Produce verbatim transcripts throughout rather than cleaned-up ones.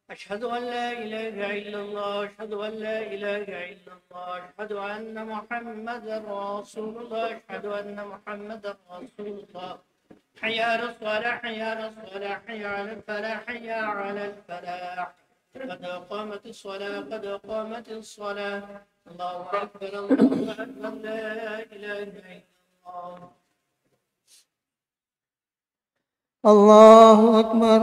أشهد أن لا إله إلا الله أشهد أن لا إله إلا الله أشهد أن محمدا رسول الله أشهد أن محمدا رسول الله. حي على الصلاة حي على الصلاة حي على الفلاح حي على الفلاح. قد قامت الصلاة قد قامت الصلاة. الله أكبر الله أكبر لا إله إلا الله. الله أكبر.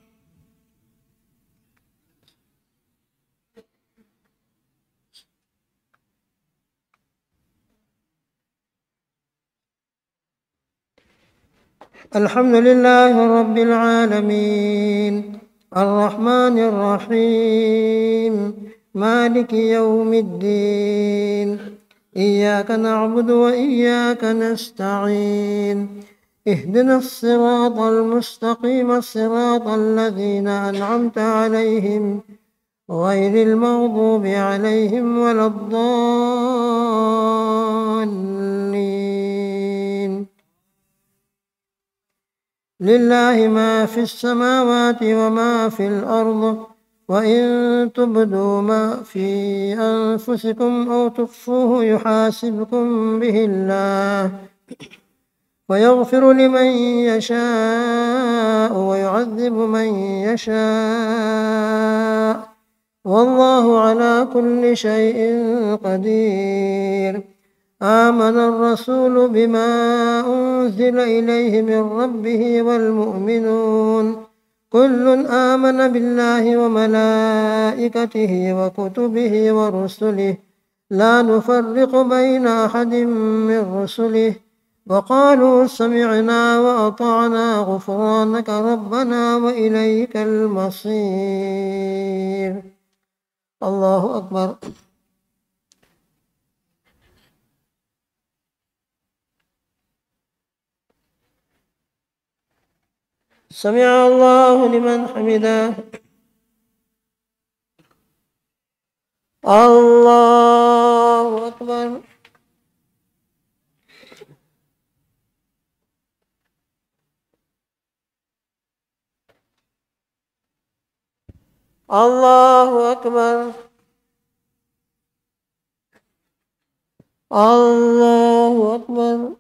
الحمد لله رب العالمين الرحمن الرحيم مالك يوم الدين إياك نعبد وإياك نستعين اهدنا الصراط المستقيم صراط الذين أنعمت عليهم غير المغضوب عليهم ولا الضالين. لله ما في السماوات وما في الأرض وإن تبدوا ما في أنفسكم أو تخفوه يحاسبكم به الله ويغفر لمن يشاء ويعذب من يشاء والله على كل شيء قدير. آمن الرسول بما أنزل إليه من ربه والمؤمنون كل آمن بالله وملائكته وكتبه ورسله لا نفرق بين أحد من رسله وقالوا سمعنا وأطعنا غفرانك ربنا وإليك المصير. الله أكبر. سمع الله لمن حمده. الله أكبر. الله أكبر. الله أكبر.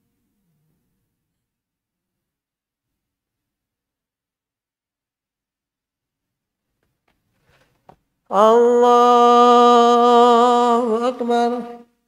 الله أكبر.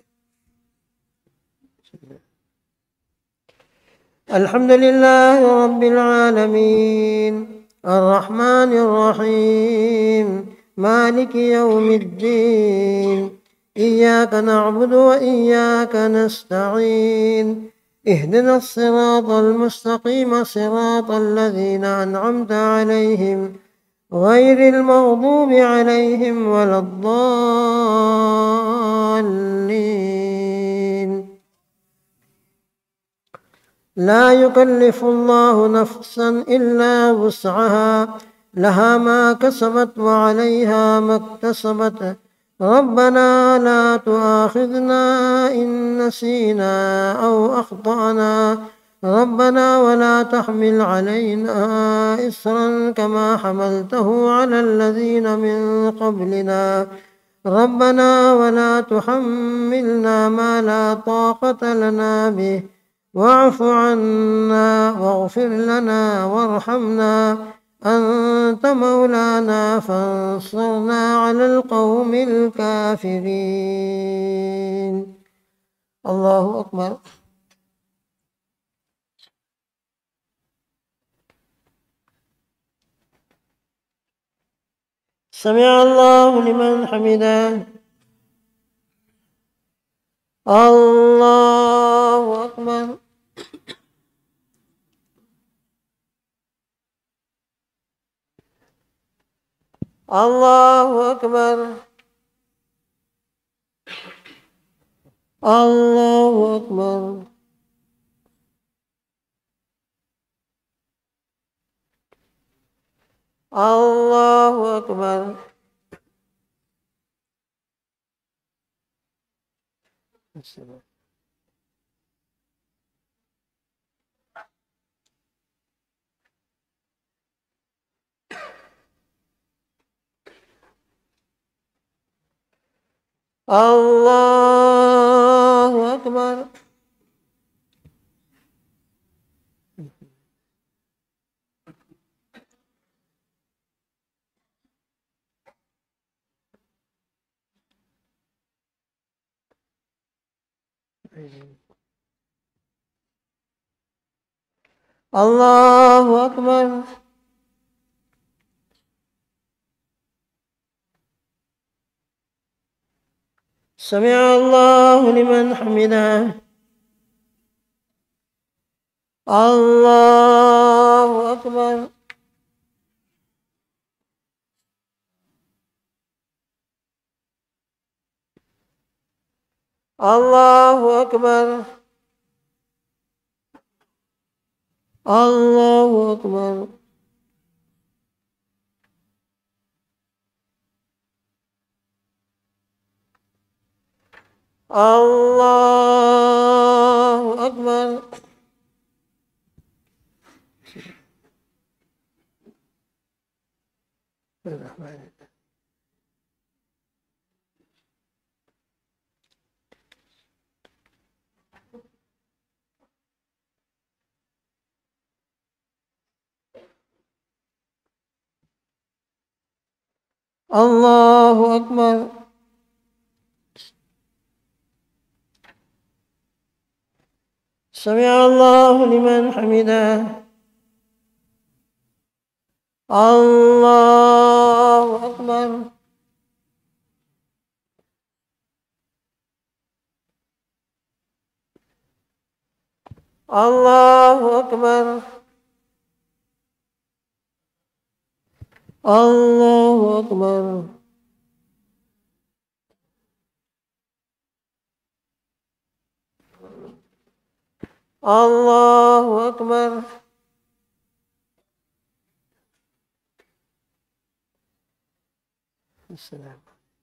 الحمد لله رب العالمين الرحمن الرحيم مالك يوم الدين إياك نعبد وإياك نستعين اهدنا الصراط المستقيم صراط الذين أنعمت عليهم غير المغضوب عليهم ولا الضالين. لا يكلف الله نفسا إلا وسعها لها ما كسبت وعليها ما اكتسبت ربنا لا تؤاخذنا إن نسينا أو أخطأنا ربنا ولا تحمل علينا إصرا كما حملته على الذين من قبلنا ربنا ولا تحملنا ما لا طاقة لنا به واعف عنا واغفر لنا وارحمنا أنت مولانا فانصرنا على القوم الكافرين. الله أكبر. سمع الله لمن حمده. الله أكبر. الله أكبر. الله أكبر. الله أكبر. الله أكبر. الله أكبر. سمع الله لمن حمده. الله أكبر. الله أكبر. الله أكبر. الله أكبر. الله أكبر. سمع الله لمن حمده. الله أكبر. الله أكبر. الله أكبر. الله أكبر. السلام.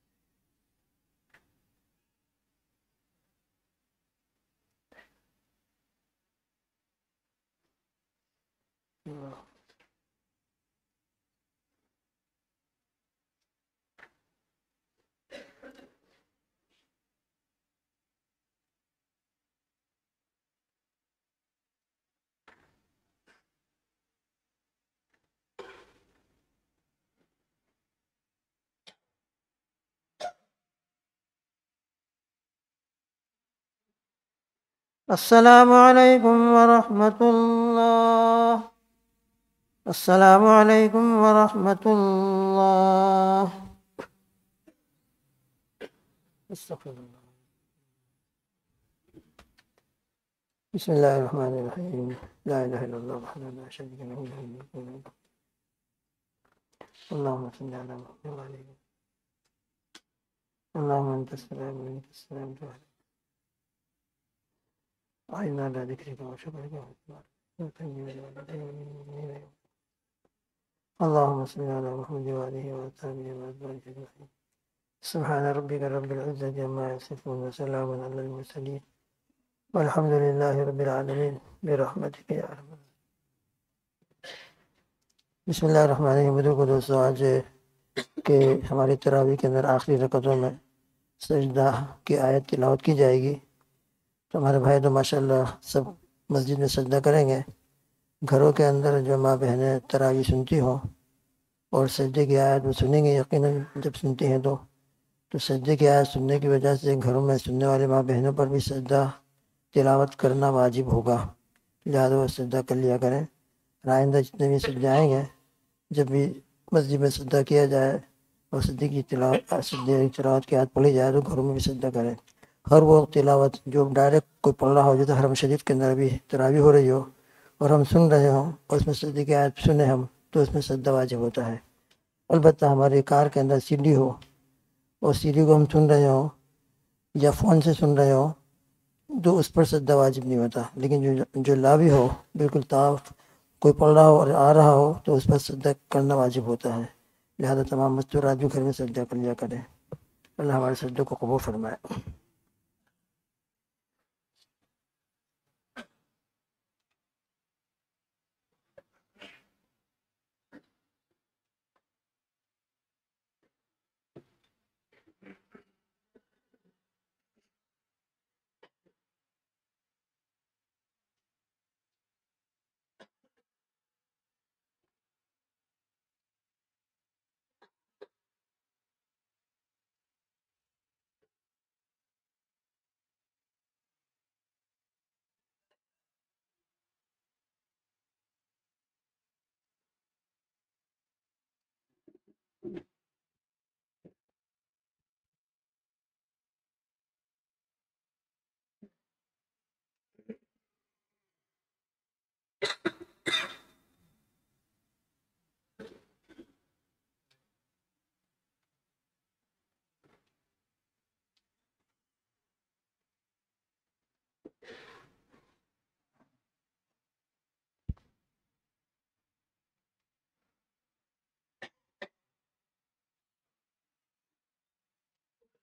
السلام عليكم ورحمة الله. السلام عليكم ورحمة الله. استغفر الله. بسم الله الرحمن الرحيم. لا إله إلا الله وحده لا شريك له له الملك وله الحمد. اللهم صل على محمد وعلى آله. اللهم أنت السلام ومنك السلام تبارك. أعنا على ذكرك وشكرك وحسن. اللهم صل على محمد وآله وأصحابه وأزواجه أجمعين. سبحان ربك رب العزة عما يصفون وسلام على المرسلين والحمد لله رب العالمين برحمتك يا أرحم الراحمين. बिस्मिल्लाहिर्रहमानिर्रहीम। बुजुर्गों, दोस्तों, आज के हमारी तरावी के अंदर आखिरी रकतों में सजदा की आयत तिलावत की जाएगी। तो हमारे भाई तो माशाल्लाह सब मस्जिद में सजदा करेंगे। घरों के अंदर जो माँ बहनें तरावी सुनती हो और सजदे की आयत वो सुनेंगे, यकीनन जब सुनती हैं तो तो सजदे की आयत सुनने की वजह से घरों में सुनने वाले माँ बहनों पर भी सजदा तिलावत करना वाजिब होगा, लिहाजा वो सजदा कर लिया करें। आइंदा जितने भी सजदे आएंगे, जब भी मस्जिद में सजदा किया जाए और सजदे की तिलावत सजदे की तिलावत की आयत पढ़ी जाए तो घरों में भी सजदा करें। हर वो तिलावत जो डायरेक्ट कोई पढ़ रहा हो, जैसे हरम शरीफ के अंदर भी तरावी हो रही हो और हम सुन रहे हों और उसमें सजदे की आयत सुने हम, तो उसमें सजदा वाजिब होता है। अलबत्ता हमारे कार के अंदर सीडी हो और सीडी को हम सुन रहे हो या फ़ोन से सुन रहे हो तो उस पर सजदा वाजिब नहीं होता। लेकिन जो जो लावी हो, बिल्कुल ताफ कोई पढ़ रहा हो और आ रहा हो तो उस पर सजदा करना वाजिब होता है। लिहाजा तमाम मस्तूरात भी घर में सजदा कर लिया करें। अल्लाह हमारे सजदों को कबूल फरमाए।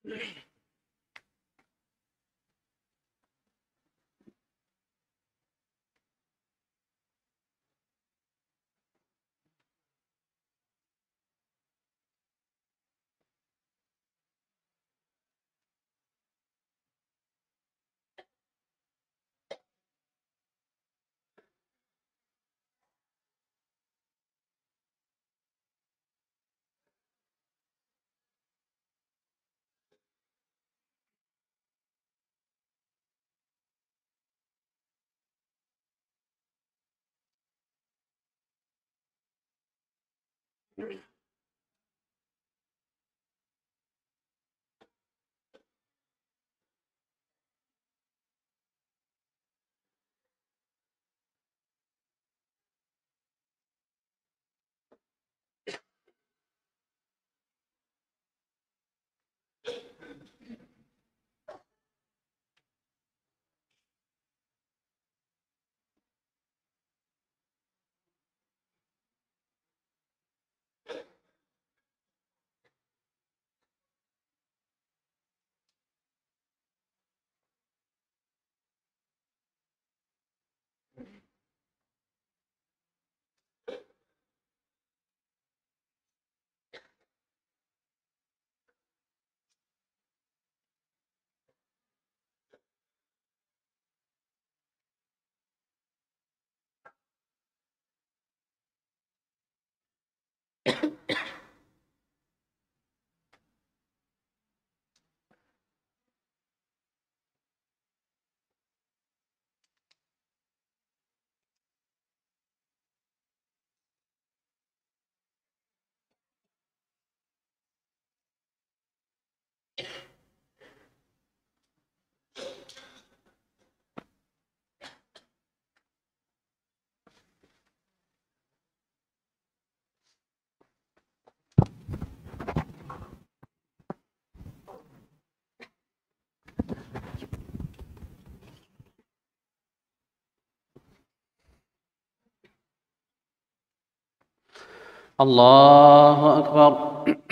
الله أكبر.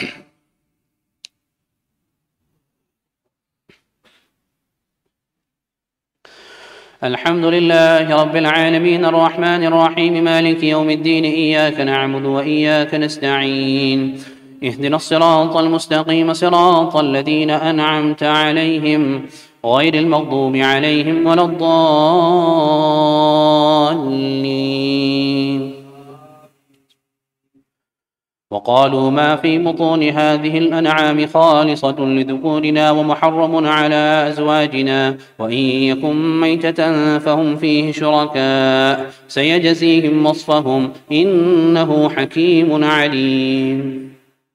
الحمد لله رب العالمين الرحمن الرحيم مالك يوم الدين إياك نعبد وإياك نستعين اهدنا الصراط المستقيم صراط الذين أنعمت عليهم غير المغضوب عليهم ولا الضالين. وقالوا ما في بطون هذه الأنعام خالصة لذكورنا ومحرم على أزواجنا وإن يكن ميتة فهم فيه شركاء سيجزيهم وصفهم إنه حكيم عليم.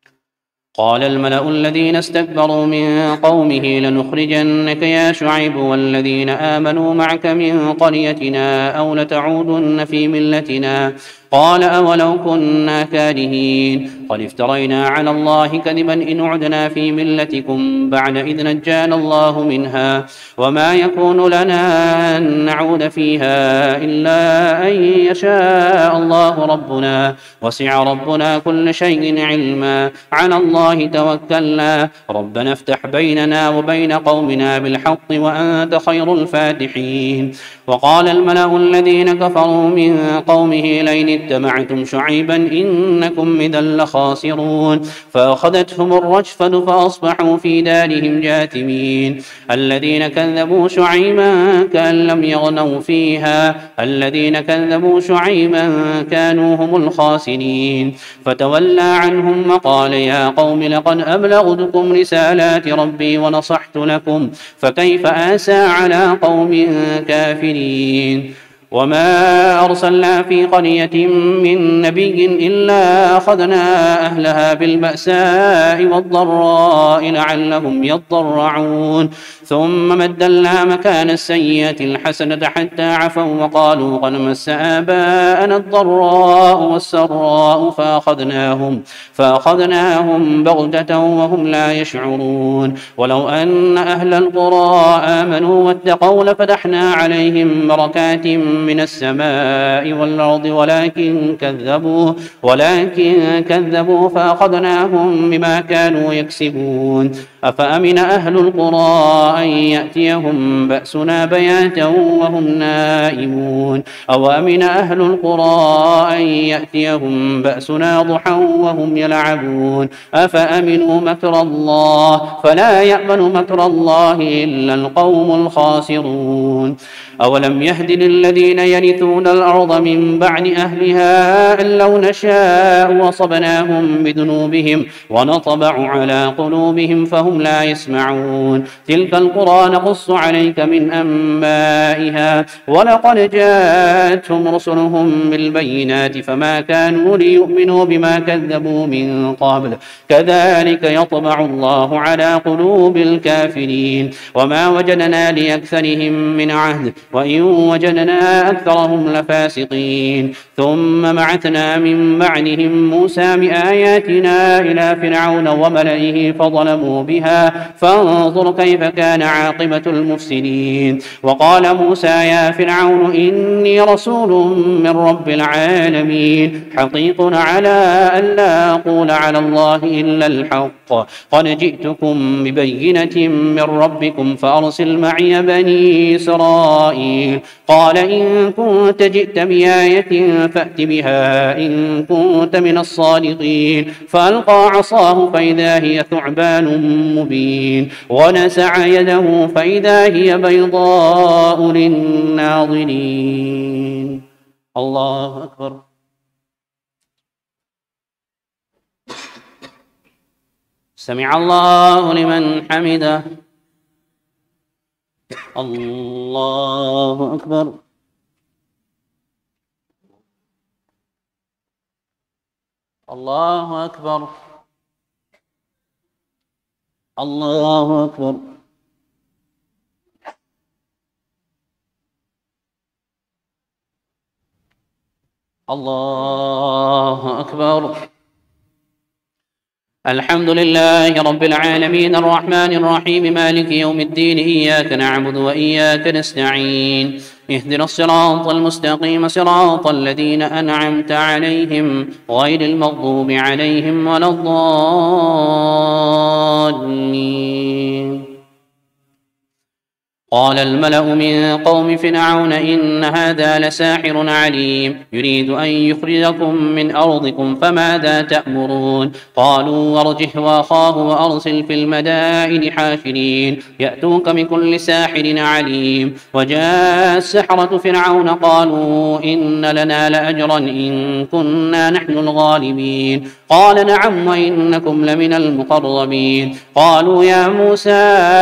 قال الملأ الذين استكبروا من قومه لنخرجنك يا شعيب والذين آمنوا معك من قريتنا أو لتعودن في ملتنا قال أولو كنا كارهين قد افترينا على الله كذبا إن عدنا في ملتكم بعد إذ نجانا الله منها وما يكون لنا أن نعود فيها إلا أن يشاء الله ربنا وسع ربنا كل شيء علما على الله توكلنا ربنا افتح بيننا وبين قومنا بالحق وأنت خير الفاتحين. وقال الملأ الذين كفروا من قومه لئن اتبعتم شعيبا إنكم إذا لخاسرون فأخذتهم الرجفة فأصبحوا في دارهم جاثمين. الذين كذبوا شعيبا كأن لم يغنوا فيها الذين كذبوا شعيبا كانوا هم الخاسرين. فتولى عنهم وقال يا قوم لقد أبلغتكم رسالات ربي ونصحت لكم فكيف آسى على قوم كافرين. وما أرسلنا في قرية من نبي إلا أخذنا أهلها بالبأساء والضراء لعلهم يضرعون ثم بدلنا مكان السيئة الحسنة حتى عفوا وقالوا قد مس آباءنا الضراء والسراء فأخذناهم, فأخذناهم بغتة وهم لا يشعرون. ولو أن أهل القرى آمنوا واتقوا لفتحنا عليهم بركات من السماء والأرض ولكن كذبوا ولكن كذبوا فأخذناهم بما كانوا يكسبون. أفأمن أهل القرى أن يأتيهم بأسنا بياتا وهم نائمون أو أمن أهل القرى أن يأتيهم بأسنا ضحى وهم يلعبون أفأمنوا مكر الله فلا يأمن مكر الله إلا القوم الخاسرون أولم يهد للذين يرثون الأرض من بعد أهلها أن لو نشاء وصبناهم بذنوبهم ونطبع على قلوبهم فهم لا يسمعون تلك القرى نقص عليك من أنبائها ولقد جاءتهم رسلهم بالبينات فما كانوا ليؤمنوا بما كذبوا من قبل كذلك يطبع الله على قلوب الكافرين وما وجدنا لأكثرهم من عهد وإن وجدنا أكثرهم لفاسقين ثم بعثنا من بعدهم موسى بآياتنا إلى فرعون وملئه فظلموا بها فانظر كيف كان عاقبة المفسدين وقال موسى يا فرعون إني رسول من رب العالمين حقيق على أن لا أقول على الله إلا الحق قد جئتكم ببينة من ربكم فأرسل معي بني إسرائيل قال إن كنت جئت بآية فأت بها إن كنت من الصادقين فألقى عصاه فإذا هي ثعبان مبين ونزع يده فإذا هي بيضاء للناظرين الله أكبر سمع الله لمن حمده الله أكبر الله أكبر الله أكبر الله أكبر الحمد لله رب العالمين الرحمن الرحيم مالك يوم الدين إياك نعبد وإياك نستعين اهدنا الصراط المستقيم صراط الذين أنعمت عليهم غير المغضوب عليهم ولا الضالين قال الملأ من قوم فرعون إن هذا لساحر عليم يريد أن يخرجكم من أرضكم فماذا تأمرون قالوا وارجه وأخاه وأرسل في المدائن حاشرين يأتوك بكل ساحر عليم وجاء السحرة فرعون قالوا إن لنا لأجرا إن كنا نحن الغالبين قال نعم وإنكم لمن المقربين قالوا يا موسى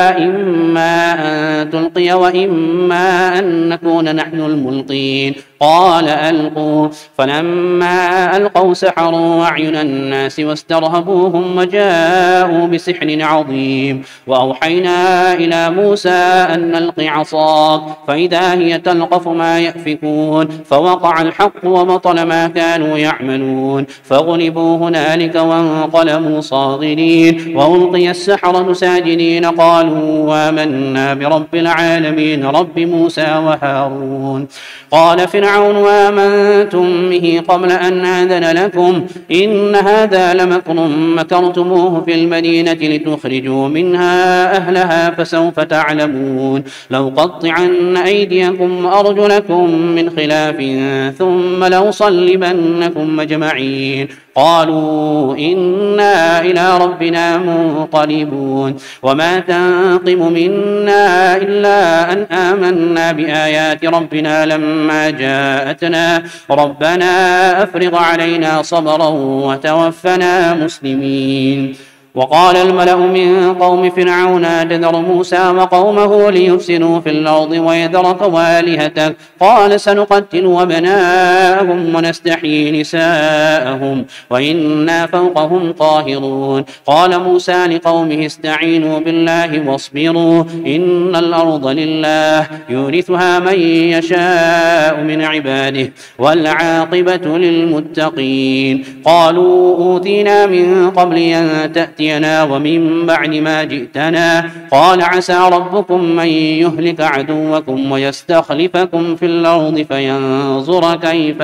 إما أن تلقي وإما أن نكون نحن الملقين قال ألقوا فلما ألقوا سحروا أعين الناس واسترهبوهم وجاءوا بسحر عظيم وأوحينا إلى موسى أن نلق عصاك فإذا هي تلقف ما يأفكون فوقع الحق وبطل ما كانوا يعملون فغلبوا هنالك وانقلبوا صاغرين وألقي السحرة ساجدين قالوا آمنا برب العالمين رب موسى وهارون قال فرعون آمنتم به قبل أن آذن لكم إن هذا لمكر مكرتموه في المدينة لتخرجوا منها أهلها فسوف تعلمون لو قطعن أيديكم وأرجلكم من خلاف ثم لأصلبنكم مجمعين قالوا إنا إلى ربنا منقلبون وما تنقم منا إلا أن آمنا بآيات ربنا لما جاءتنا ربنا أفرغ علينا صبرا وتوفنا مسلمين وقال الملأ من قوم فرعون أتذر موسى وقومه ليفسدوا في الأرض ويذرك وآلهتك قال سنقتل أبناءهم ونستحيي نساءهم وإنا فوقهم قاهرون قال موسى لقومه استعينوا بالله واصبروا إن الأرض لله يورثها من يشاء من عباده والعاقبة للمتقين قالوا أوتينا من قبل أن تأتي ومن بعد ما جئتنا قال عسى ربكم أن يهلك عدوكم ويستخلفكم في الأرض فينظر كيف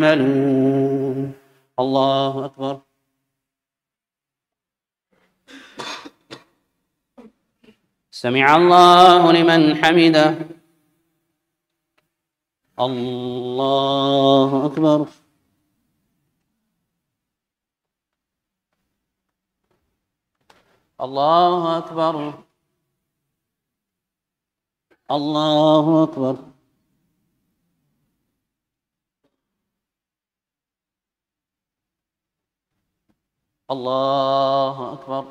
تعملون الله أكبر سمع الله لمن حمده. الله أكبر. الله أكبر. الله أكبر. الله أكبر.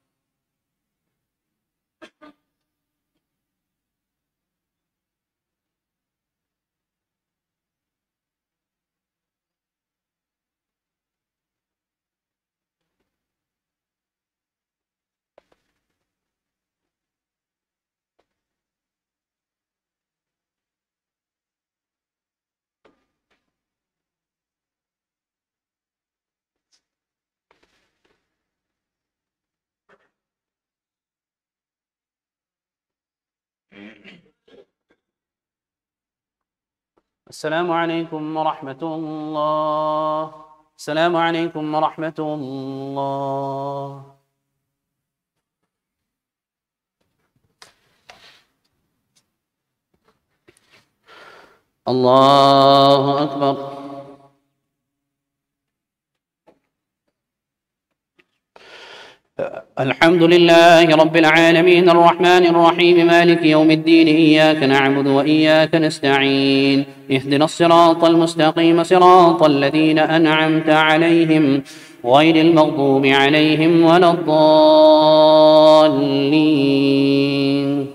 السلام عليكم ورحمة الله. السلام عليكم ورحمة الله. الله أكبر. الحمد لله رب العالمين الرحمن الرحيم مالك يوم الدين إياك نعبد وإياك نستعين اهدنا الصراط المستقيم صراط الذين أنعمت عليهم غير المغضوب عليهم ولا الضالين.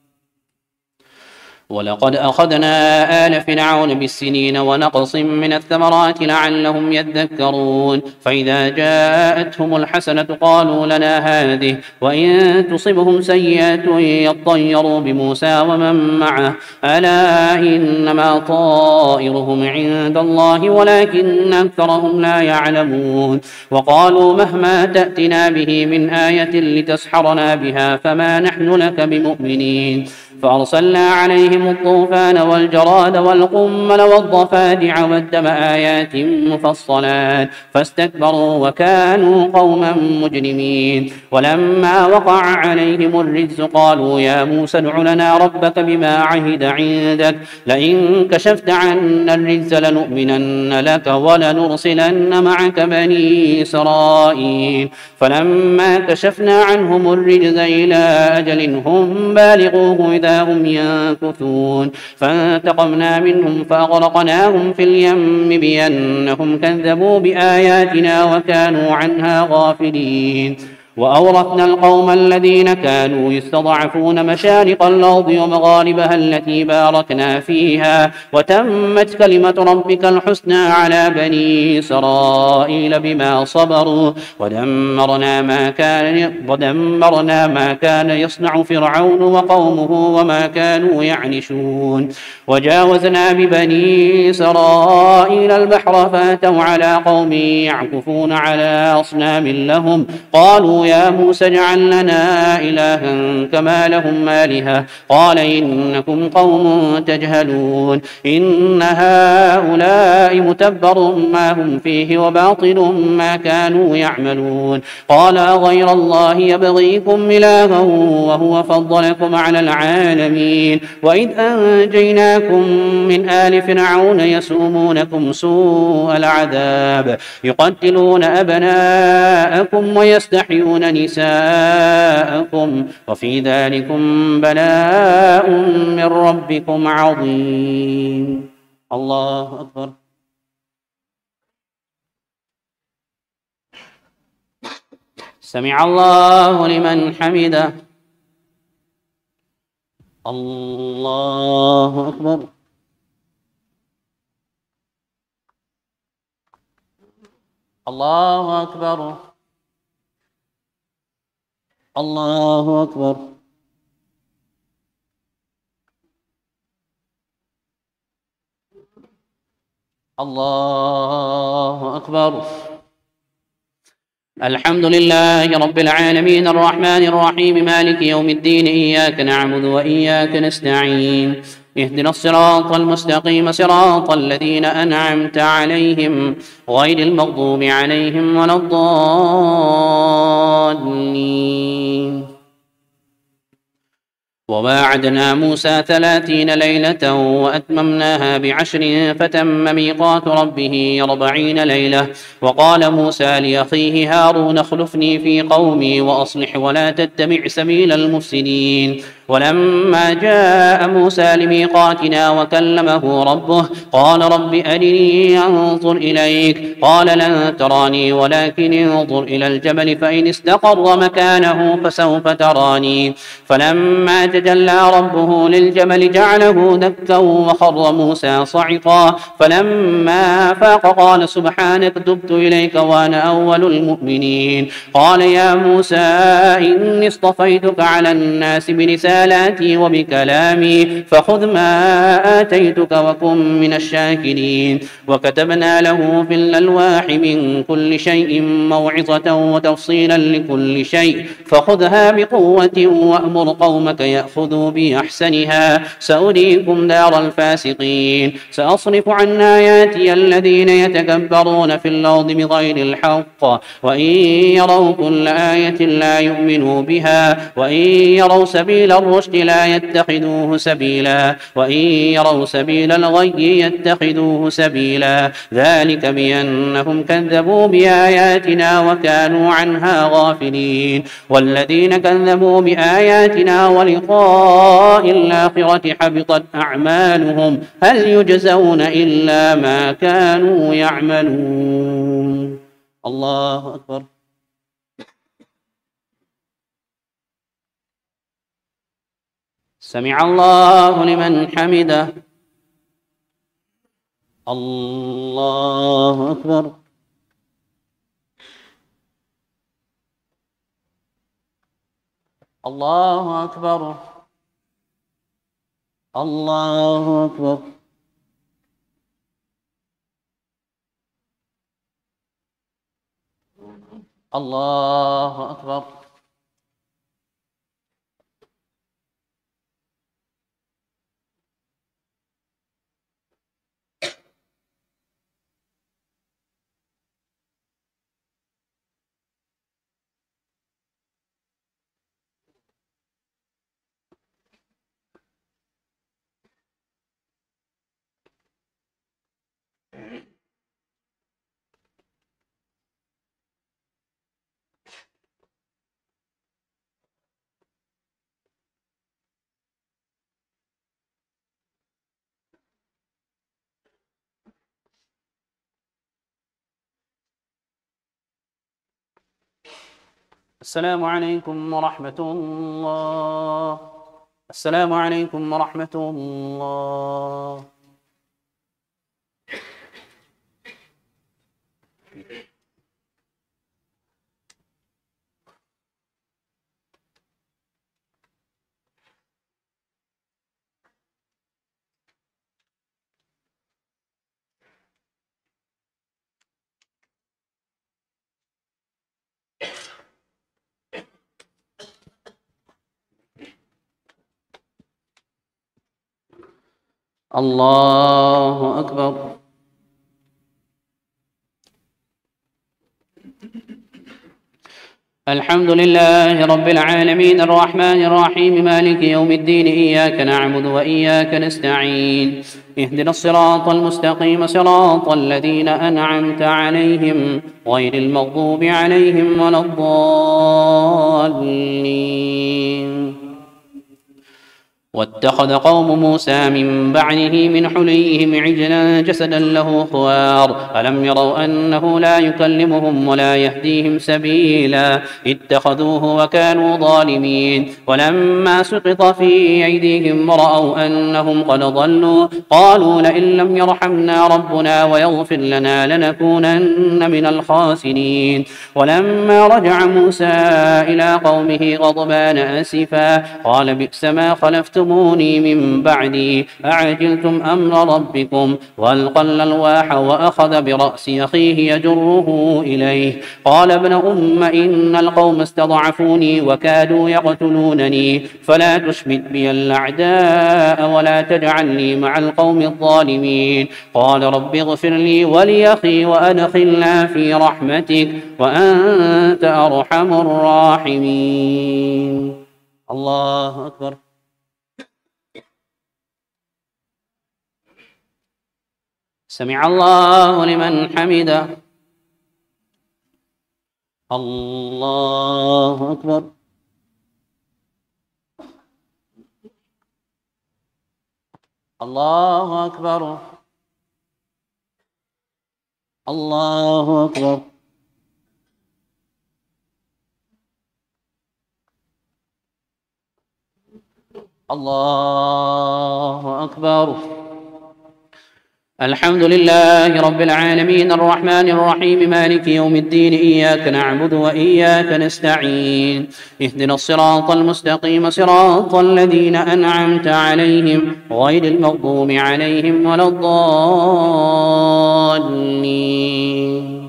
ولقد أخذنا آل فرعون بالسنين ونقص من الثمرات لعلهم يذكرون فإذا جاءتهم الحسنة قالوا لنا هذه وإن تصبهم سيئة يطيروا بموسى ومن معه ألا إنما طائرهم عند الله ولكن أكثرهم لا يعلمون. وقالوا مهما تأتنا به من آية لتسحرنا بها فما نحن لك بمؤمنين. فأرسلنا عليهم الطوفان والجراد والقمل والضفادع والدم آيات مفصلات فاستكبروا وكانوا قوما مجرمين. ولما وقع عليهم الرجز قالوا يا موسى ادع لنا ربك بما عهد عندك لئن كشفت عنا الرجز لنؤمنن لك ولنرسلن معك بني إسرائيل. فلما كشفنا عنهم الرجز إلى أجل هم بالغوه إذا هم ينكثون فانتقمنا منهم فأغرقناهم في اليم بأنهم كذبوا بآياتنا وكانوا عنها غافلين. وأورثنا القوم الذين كانوا يستضعفون مشارق الأرض ومغاربها التي باركنا فيها وتمت كلمة ربك الحسنى على بني إسرائيل بما صبروا ودمرنا ما كان ودمرنا ما كان يصنع فرعون وقومه وما كانوا يعرشون. وجاوزنا ببني إسرائيل البحر فأتوا على قوم يعكفون على أصنام لهم قالوا يا موسى اجعل لنا إلها كما لهم آلهة قال إنكم قوم تجهلون إن هؤلاء متبر ما هم فيه وباطل ما كانوا يعملون. قال غير الله يبغيكم إلها وهو فضلكم على العالمين. وإذ أنجيناكم من آل فرعون يسومونكم سوء العذاب يقتلون أبناءكم ويستحيون نساءكم وفي ذلكم بلاء من ربكم عظيم. الله أكبر. سمع الله لمن حمده. الله أكبر. الله أكبر. الله أكبر. الله أكبر. الحمد لله رب العالمين الرحمن الرحيم مالك يوم الدين إياك نعبد وإياك نستعين اهدنا الصراط المستقيم صراط الذين أنعمت عليهم غير المغضوب عليهم ولا الضالين. وواعدنا موسى ثلاثين ليلة وأتممناها بعشر فتم ميقات ربه أربعين ليلة. وقال موسى لأخيه هارون اخلفني في قومي وأصلح ولا تتبع سبيل المفسدين. ولما جاء موسى لميقاتنا وكلمه ربه قال رب أرني أنظر إليك قال لن تراني ولكن انظر إلى الجبل فإن استقر مكانه فسوف تراني. فلما تجلى ربه للجبل جعله دكا وخر موسى صعقا. فلما فاق قال سبحانك تبت إليك وأنا أول المؤمنين. قال يا موسى إني اصطفيتك على الناس برسالتي وبكلامي فخذ ما آتيتك وكن من الشاكرين. وكتبنا له في الألواح من كل شيء موعظة وتفصيلا لكل شيء فخذها بقوة وأمر قومك يأخذوا بأحسنها سأريكم دار الفاسقين. سأصرف عن آياتي الذين يتكبرون في الأرض بغير الحق وإن يروا كل آية لا يؤمنوا بها وإن يروا سبيل الرشد لا يتخذوه سبيلا وإن يروا سبيل الغي يتخذوه سبيلا ذلك بأنهم كذبوا بآياتنا وكانوا عنها غافلين. والذين كذبوا بآياتنا ولقاء الآخرة حبطت أعمالهم هل يجزون إلا ما كانوا يعملون. الله أكبر. سمع الله لمن حمده. الله أكبر. الله أكبر. الله أكبر. الله أكبر. السلام عليكم ورحمة الله. السلام عليكم ورحمة الله. الله أكبر. الحمد لله رب العالمين الرحمن الرحيم مالك يوم الدين إياك نعبد وإياك نستعين اهدنا الصراط المستقيم صراط الذين أنعمت عليهم غير المغضوب عليهم ولا الضالين. واتخذ قوم موسى من بعده من حليهم عجلا جسدا له خوار ألم يروا أنه لا يكلمهم ولا يهديهم سبيلا اتخذوه وكانوا ظالمين. ولما سقط في أيديهم رأوا أنهم قد ضلوا قالوا لئن لم يرحمنا ربنا ويغفر لنا لنكونن من الخاسرين. ولما رجع موسى إلى قومه غضبان آسفا قال بئس ما خلفتم من بعدي أعجلتم أمر ربكم وألقى الألواح وأخذ برأس أخيه يجره إليه قال ابن أم إن القوم استضعفوني وكادوا يقتلونني فلا تشمت بي الأعداء ولا تجعلني مع القوم الظالمين. قال رب اغفر لي ولأخي وأدخلنا في رحمتك وأنت أرحم الراحمين. الله أكبر. سمع الله لمن حمده. الله أكبر. الله أكبر. الله أكبر. الله أكبر. الحمد لله رب العالمين الرحمن الرحيم مالك يوم الدين إياك نعبد وإياك نستعين اهدنا الصراط المستقيم صراط الذين أنعمت عليهم غير المغضوب عليهم ولا الضالين.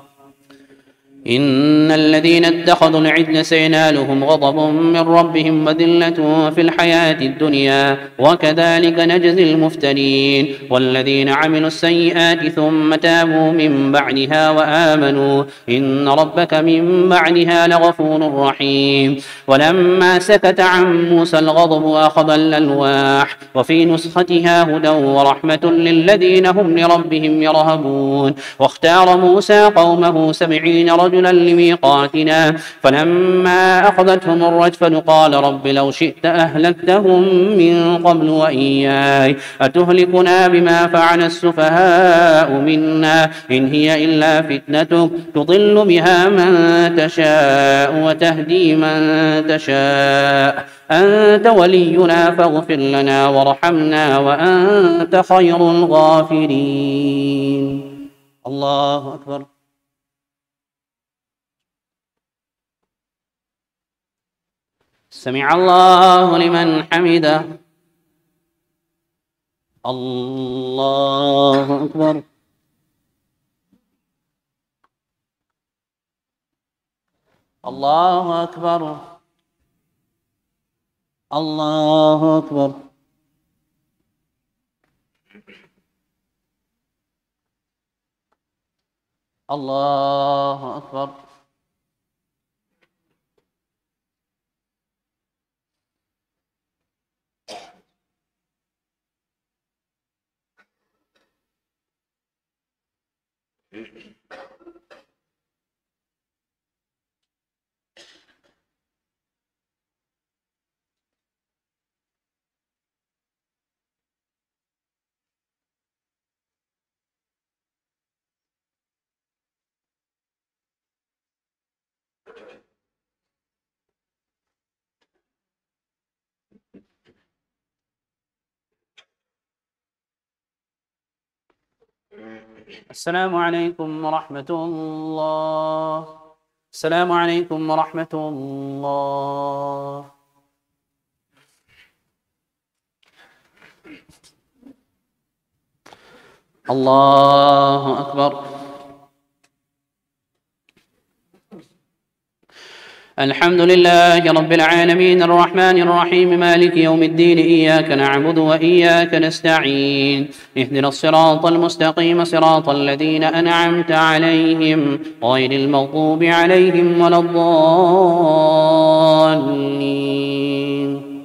إن الذين اتخذوا العجل سينالهم غضب من ربهم وذلة في الحياة الدنيا وكذلك نجزي المفترين. والذين عملوا السيئات ثم تابوا من بعدها وآمنوا إن ربك من بعدها لغفور رحيم. ولما سكت عن موسى الغضب أخذ الألواح وفي نسختها هدى ورحمة للذين هم لربهم يرهبون. واختار موسى قومه سبعين رجلا لميقاتنا فلما أخذتهم الرجفة قال رب لو شئت أهلكتهم من قبل وإياي أتهلكنا بما فعل السفهاء منا إن هي إلا فتنتك تضل بها من تشاء وتهدي من تشاء أنت ولينا فاغفر لنا وارحمنا وأنت خير الغافرين. الله أكبر. سمع الله لمن حمده. الله أكبر. الله أكبر. الله أكبر. الله أكبر. السلام عليكم ورحمة الله. السلام عليكم ورحمة الله. الله أكبر. الحمد لله رب العالمين الرحمن الرحيم مالك يوم الدين إياك نعبد وإياك نستعين اهدنا الصراط المستقيم صراط الذين أنعمت عليهم غير المغضوب عليهم ولا الضالين.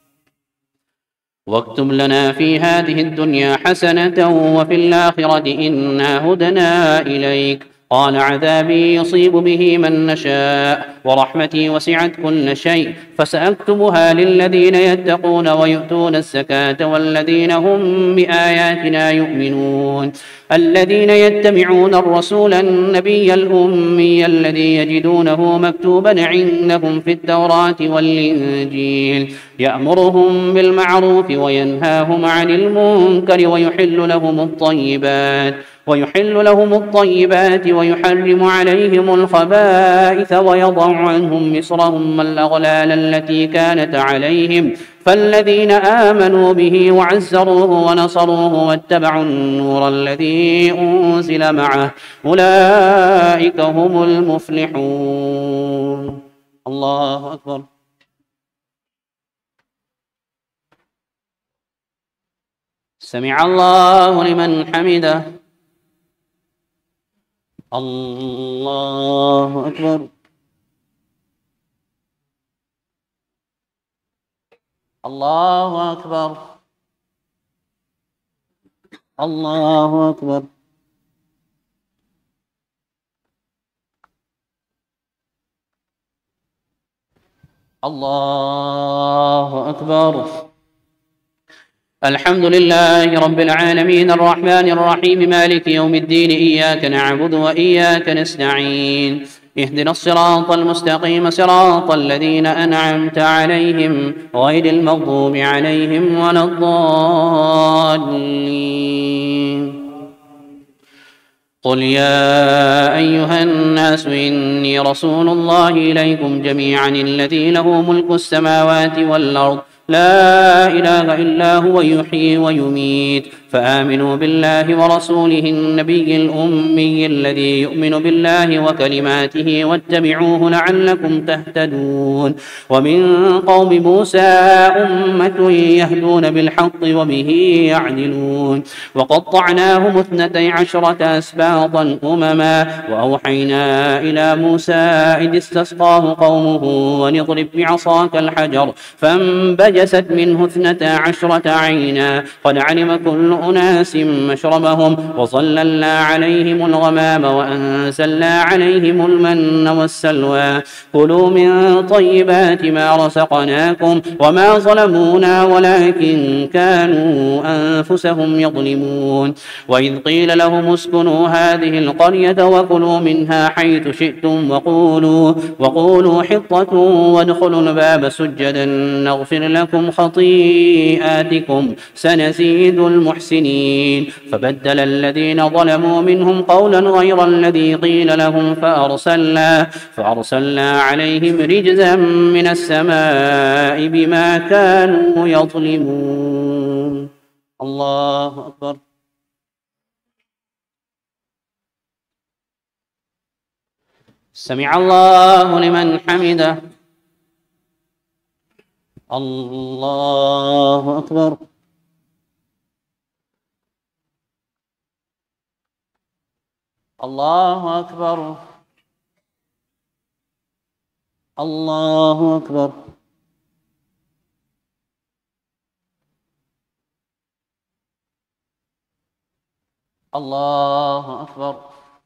واكتب لنا في هذه الدنيا حسنة وفي الآخرة إنا هدنا إليك قال عذابي يصيب به من نشاء ورحمتي وسعت كل شيء فسأكتبها للذين يتقون ويؤتون الزكاة والذين هم بآياتنا يؤمنون الذين يتبعون الرسول النبي الأمي الذي يجدونه مكتوبا عندهم في التوراة والإنجيل يأمرهم بالمعروف وينهاهم عن المنكر ويحل لهم الطيبات ويحل لهم الطيبات ويحرم عليهم الخبائث ويضع عنهم مصرهم والأغلال التي كانت عليهم فالذين آمنوا به وعزروه ونصروه واتبعوا النور الذي أنزل معه أولئك هم المفلحون. الله أكبر. سمع الله لمن حمده. الله أكبر. الله أكبر. الله أكبر. الله أكبر. الحمد لله رب العالمين الرحمن الرحيم مالك يوم الدين إياك نعبد وإياك نستعين اهدنا الصراط المستقيم صراط الذين أنعمت عليهم غير المغضوب عليهم ولا الضالين. قل يا أيها الناس إني رسول الله إليكم جميعا الذي له ملك السماوات والأرض لا إله إلا هو يحيي ويميت فآمنوا بالله ورسوله النبي الأمي الذي يؤمن بالله وكلماته واتبعوه لعلكم تهتدون. ومن قوم موسى أمة يهدون بالحق وبه يعدلون. وقطعناهم اثنتي عشرة أسباطا أمما وأوحينا إلى موسى إذ استسقاه قومه ونضرب بعصاك الحجر فانبجست منه اثنتا عشرة عينا قد علم كل أناس مشربهم وظللنا عليهم الغمام وأنزلنا عليهم المن والسلوى كلوا من طيبات ما رزقناكم وما ظلمونا ولكن كانوا أنفسهم يظلمون. وإذ قيل لهم اسكنوا هذه القرية وكلوا منها حيث شئتم وقولوا, وقولوا حطة وادخلوا الباب سجدا نغفر لكم خطيئاتكم سنزيد المحسنين. فبدل الذين ظلموا منهم قولا غير الذي قيل لهم فأرسلنا, فأرسلنا عليهم رجزا من السماء بما كانوا يظلمون. الله أكبر. سمع الله لمن حمده. الله أكبر. الله أكبر. الله أكبر. الله أكبر.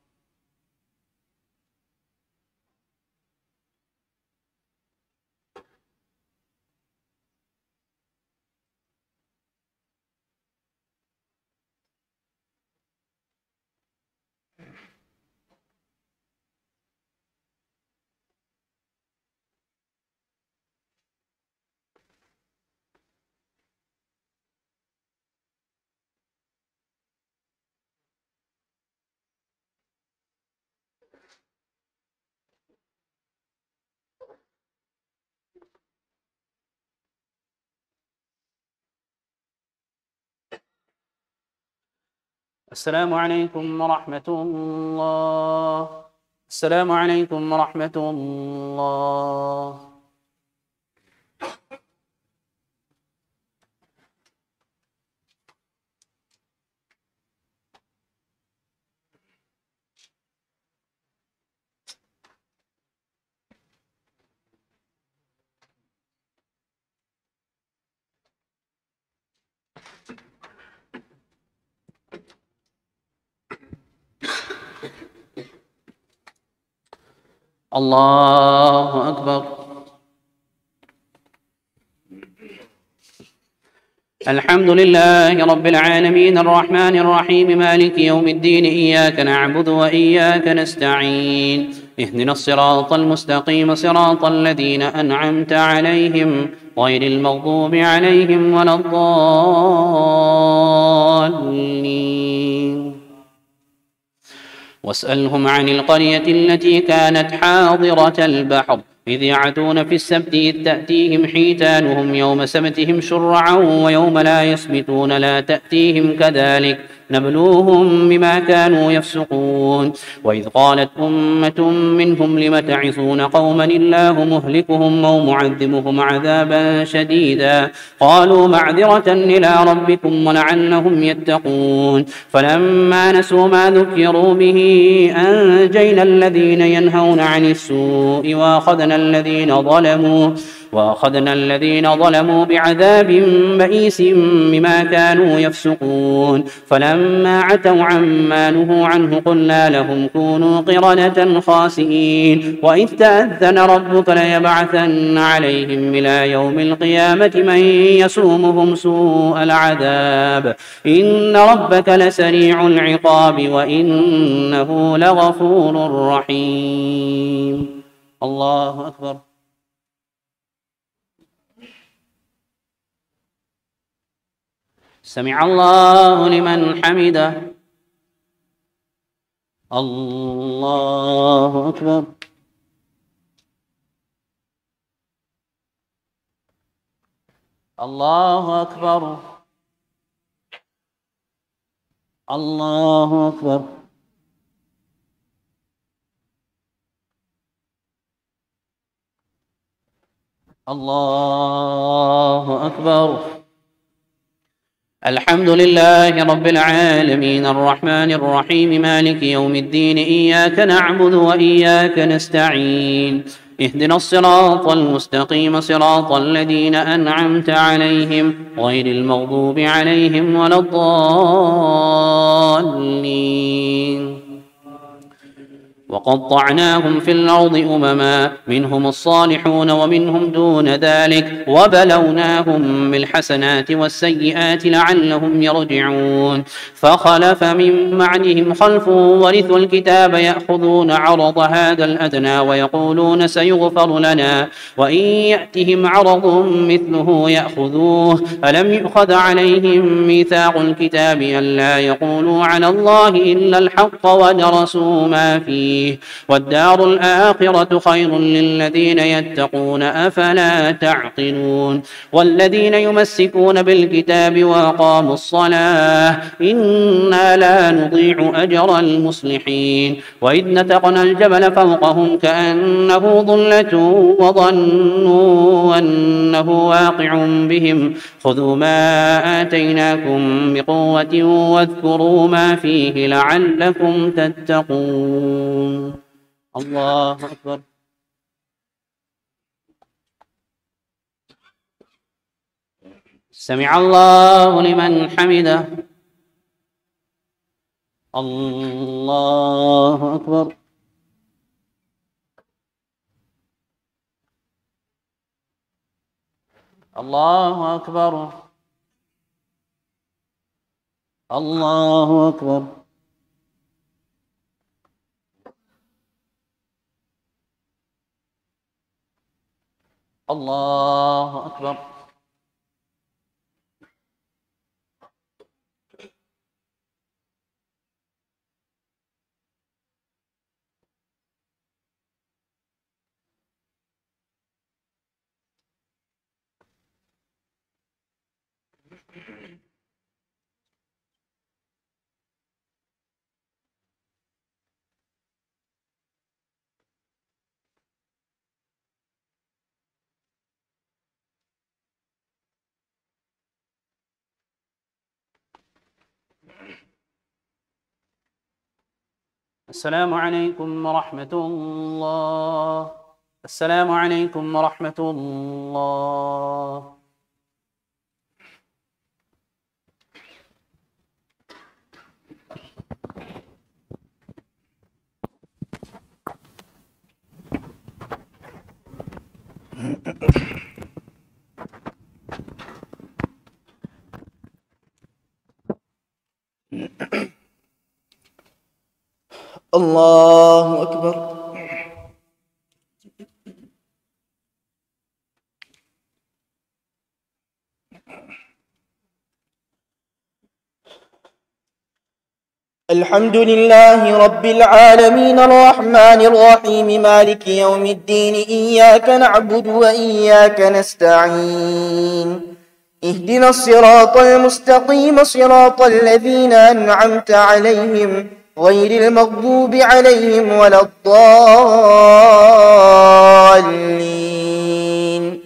السلام عليكم ورحمة الله. السلام عليكم ورحمة الله. الله أكبر. الحمد لله رب العالمين الرحمن الرحيم مالك يوم الدين إياك نعبد وإياك نستعين اهدنا الصراط المستقيم صراط الذين أنعمت عليهم غير المغضوب عليهم ولا الضالين. واسألهم عن القرية التي كانت حاضرة البحر إذ يعدون في السبت إذ تأتيهم حيتانهم يوم سبتهم شرعا ويوم لا يسبتون لا تأتيهم كذلك نبلوهم بما كانوا يفسقون. وإذ قالت أمة منهم لم تعظون قوما الله مهلكهم أو معذبهم عذابا شديدا قالوا معذرة إلى ربكم ولعلهم يتقون. فلما نسوا ما ذكروا به أنجينا الذين ينهون عن السوء وأخذنا الذين ظلموا وأخذنا الذين ظلموا بعذاب بئيس بما كانوا يفسقون فلما عتوا عما نهوا عنه قلنا لهم كونوا قردة خاسئين وإذ تأذن ربك ليبعثن عليهم إلى يوم القيامة من يسومهم سوء العذاب إن ربك لسريع العقاب وإنه لغفور رحيم. الله أكبر. سمع الله لمن حمده. الله أكبر. الله أكبر. الله أكبر. الله أكبر. الحمد لله رب العالمين الرحمن الرحيم مالك يوم الدين إياك نعبد وإياك نستعين اهدنا الصراط المستقيم صراط الذين أنعمت عليهم غير المغضوب عليهم ولا الضالين. وقطعناهم في الأرض أمما منهم الصالحون ومنهم دون ذلك وبلوناهم بالحسنات والسيئات لعلهم يرجعون فخلف من بعدهم خلف ورثوا الكتاب يأخذون عرض هذا الأدنى ويقولون سيغفر لنا وإن يأتهم عرض مثله يأخذوه ألم يؤخذ عليهم ميثاق الكتاب ألا يقولوا على الله إلا الحق ودرسوا ما فيه والدار الآخرة خير للذين يتقون أفلا تعقلون. والذين يمسكون بالكتاب وأقاموا الصلاة إنا لا نضيع أجر المصلحين وإذ نتقنا الجبل فوقهم كأنه ظلة وظنوا أنه واقع بهم خذوا ما آتيناكم بقوة واذكروا ما فيه لعلكم تتقون. الله أكبر. سمع الله لمن حمده. الله أكبر. الله أكبر. الله أكبر. الله أكبر. السلام عليكم ورحمة الله. السلام عليكم ورحمة الله. الله أكبر. الحمد لله رب العالمين الرحمن الرحيم مالك يوم الدين إياك نعبد وإياك نستعين اهدنا الصراط المستقيم صراط الذين أنعمت عليهم غير المغضوب عليهم ولا الضالين.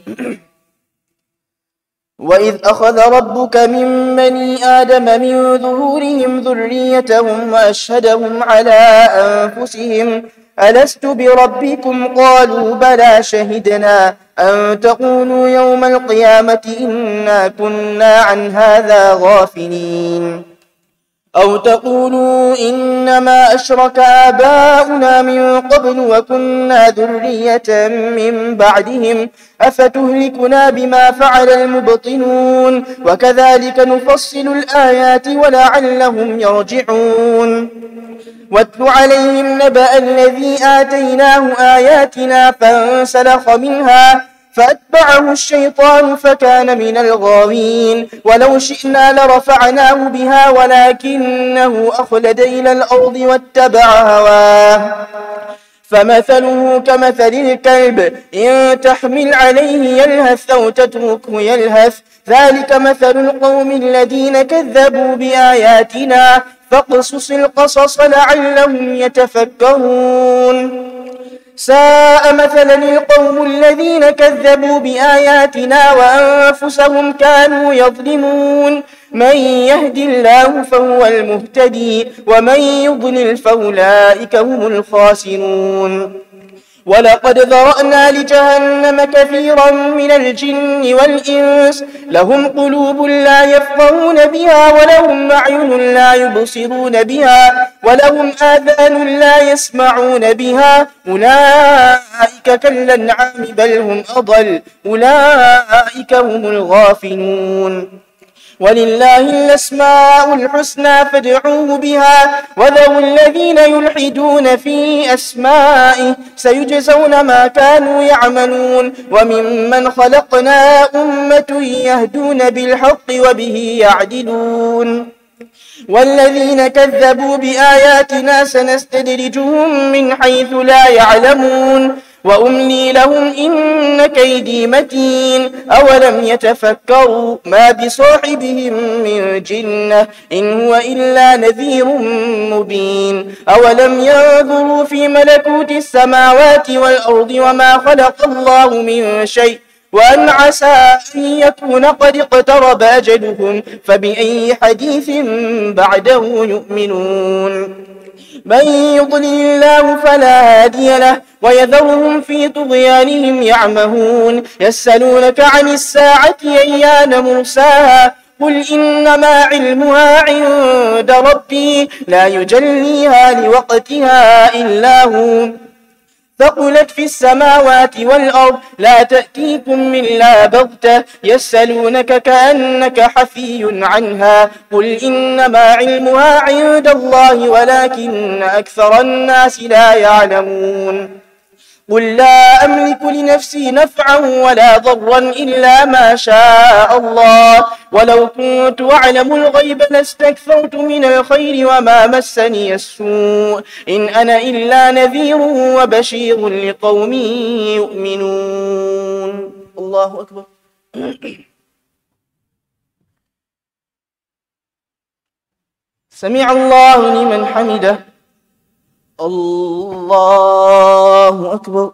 وإذ أخذ ربك من بني آدم من ظهورهم ذريتهم وأشهدهم على أنفسهم ألست بربكم قالوا بلى شهدنا أن تقولوا يوم القيامة إنا كنا عن هذا غافلين أو تقولوا إنما أشرك آباؤنا من قبل وكنا ذرية من بعدهم أفتهلكنا بما فعل المبطلون وكذلك نفصل الآيات ولعلهم يرجعون واتل عليهم نبأ الذي آتيناه آياتنا فانسلخ منها فأتبعه الشيطان فكان من الغاوين ولو شئنا لرفعناه بها ولكنه أخلد إلى الأرض واتبع هواه فمثله كمثل الكلب إن تحمل عليه يلهث أو تتركه يلهث ذلك مثل القوم الذين كذبوا بآياتنا فاقصص القصص لعلهم يتفكرون ساء مثلا القوم الذين كذبوا بآياتنا وأنفسهم كانوا يظلمون من يهد الله فهو المهتدي ومن يضلل فأولئك هم الخاسرون ولقد ذرأنا لجهنم كثيرا من الجن والإنس لهم قلوب لا يفقهون بها ولهم أعين لا يبصرون بها ولهم آذان لا يسمعون بها أولئك كالأنعام بل هم أضل أولئك هم الغافلون ولله الأسماء الحسنى فادعوه بها وذروا الذين يلحدون في أسمائه سيجزون ما كانوا يعملون وممن خلقنا أمة يهدون بالحق وبه يعدلون والذين كذبوا بآياتنا سنستدرجهم من حيث لا يعلمون وأملي لهم إن كيدي متين أولم يتفكروا ما بصاحبهم من جنة إن هو إلا نذير مبين أولم ينظروا في ملكوت السماوات والأرض وما خلق الله من شيء وأن عسى أن يكون قد اقترب أجلهم فبأي حديث بعده يؤمنون من يضلل الله فلا هادي له ويذرهم في طغيانهم يعمهون يسألونك عن الساعة أيان مرساها قل إنما علمها عند ربي لا يجليها لوقتها إلا هو ثقلت في السماوات والأرض لا تأتيكم إلا بغتة يسألونك كأنك حفي عنها قل إنما علمها عند الله ولكن أكثر الناس لا يعلمون قل لا أملك لنفسي نفعا ولا ضرا إلا ما شاء الله ولو كنت أعلم الغيب لاستكثرت من الخير وما مسني السوء إن أنا إلا نذير وبشير لقوم يؤمنون الله أكبر سمع الله لمن حمده الله أكبر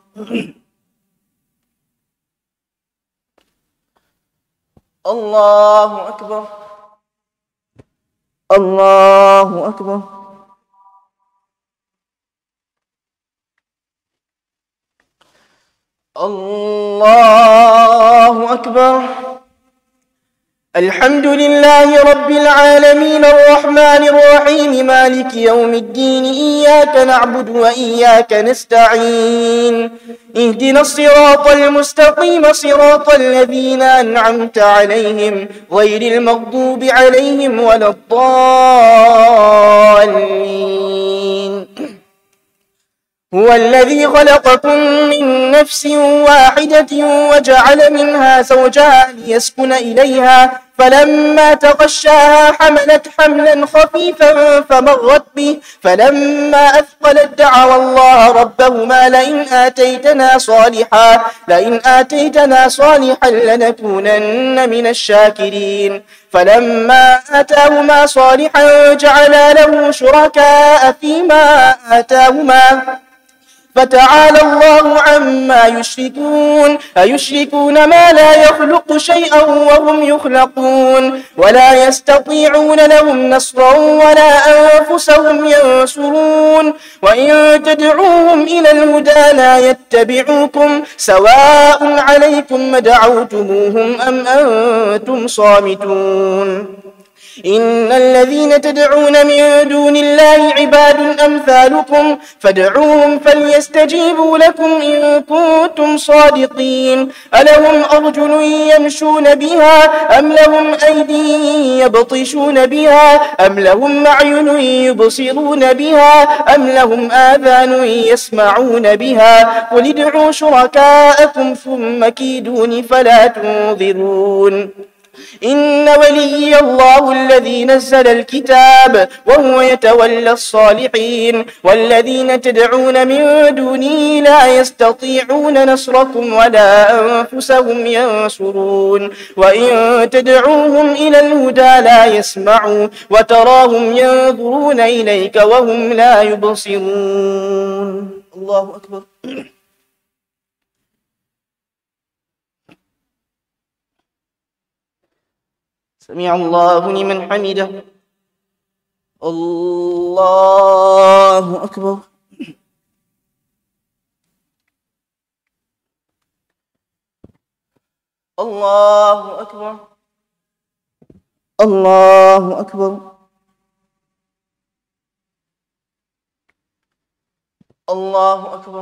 الله أكبر الله أكبر الله أكبر الحمد لله رب العالمين الرحمن الرحيم مالك يوم الدين إياك نعبد وإياك نستعين اهدنا الصراط المستقيم صراط الذين أنعمت عليهم غير المغضوب عليهم ولا الضالين هو الذي خلقكم من نفس واحدة وجعل منها زوجها ليسكن إليها فلما تغشاها حملت حملا خفيفا فمرت به فلما أثقلت دعوا الله ربهما لئن آتيتنا صالحا لئن آتيتنا صالحا لنكونن من الشاكرين فلما آتاهما صالحا جعلا له شركاء فيما آتاهما فتعالى الله عما يشركون أيشركون ما لا يخلق شيئا وهم يخلقون ولا يستطيعون لهم نصرا ولا أنفسهم ينصرون وإن تدعوهم إلى الهدى لا يتبعوكم سواء عليكم دعوتموهم أم أنتم صامتون إن الذين تدعون من دون الله عباد أمثالكم فادعوهم فليستجيبوا لكم إن كنتم صادقين ألهم أرجل يمشون بها أم لهم أيدي يبطشون بها أم لهم أعين يبصرون بها أم لهم آذان يسمعون بها قل ادعوا شركاءكم ثم كيدون فلا تنظرون إن ولي الله الذي نزل الكتاب وهو يتولى الصالحين والذين تدعون من دونه لا يستطيعون نصركم ولا أنفسهم ينصرون وإن تدعوهم إلى الهدى لا يسمعوا وتراهم ينظرون إليك وهم لا يبصرون. الله أكبر. سمع الله لمن حمده. الله أكبر. الله أكبر. الله أكبر. الله أكبر.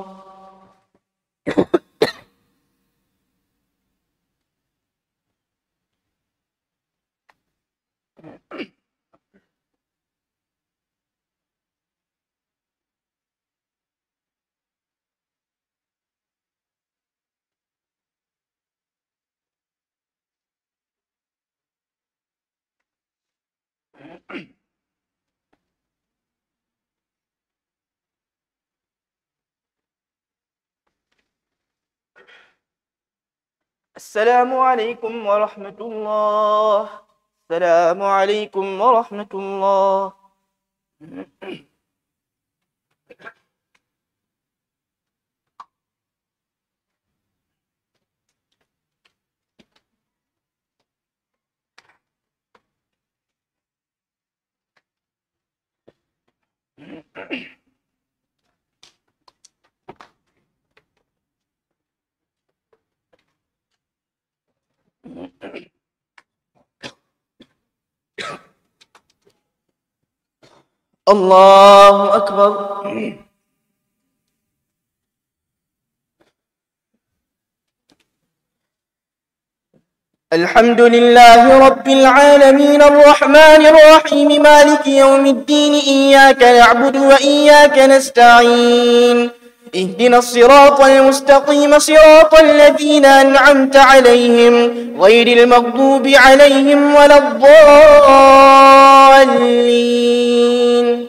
السلام عليكم ورحمة الله. السلام عليكم ورحمة الله. الله أكبر. الحمد لله رب العالمين الرحمن الرحيم مالك يوم الدين إياك نعبد وإياك نستعين اهدنا الصراط المستقيم صراط الذين أنعمت عليهم غير المغضوب عليهم ولا الضالين.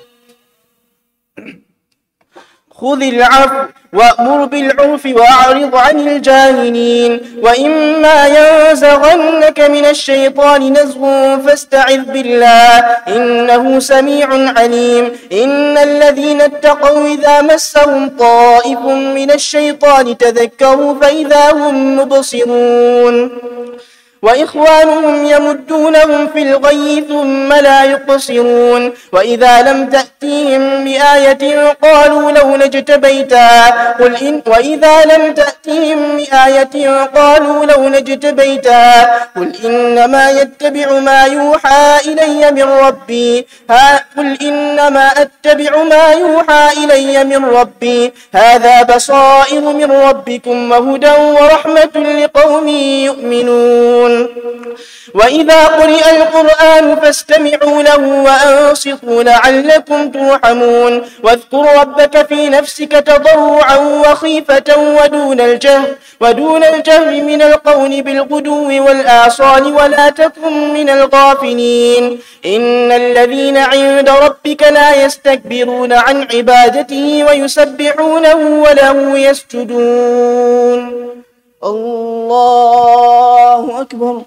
خذ العفو وأمر بالعرف وأعرض عن الجاهلين وإما ينزغنك من الشيطان نزغ فاستعذ بالله إنه سميع عليم. إن الذين اتقوا إذا مسهم طائف من الشيطان تذكروا فإذا هم مبصرون وإخوانهم يمدونهم في الغي ثم لا يقصرون وإذا لم تأتيهم بآية قالوا لولا اجتبيتها قل إن وإذا لم تأتيهم بآية قالوا لولا اجتبيتها قل إنما يتبع ما يوحى إلي من ربي ها قل إنما أتبع ما يوحى إلي من ربي هذا بصائر من ربكم وهدى ورحمة لقوم يؤمنون. وإذا قرئ القرآن فاستمعوا له وأنصتوا لعلكم ترحمون واذكر ربك في نفسك تضرعا وخيفة ودون الجهر ودون الجهر من القول بالغدو والآصال ولا تكن من الغافلين. إن الذين عند ربك لا يستكبرون عن عبادته ويسبحونه وله يسجدون. الله أكبر.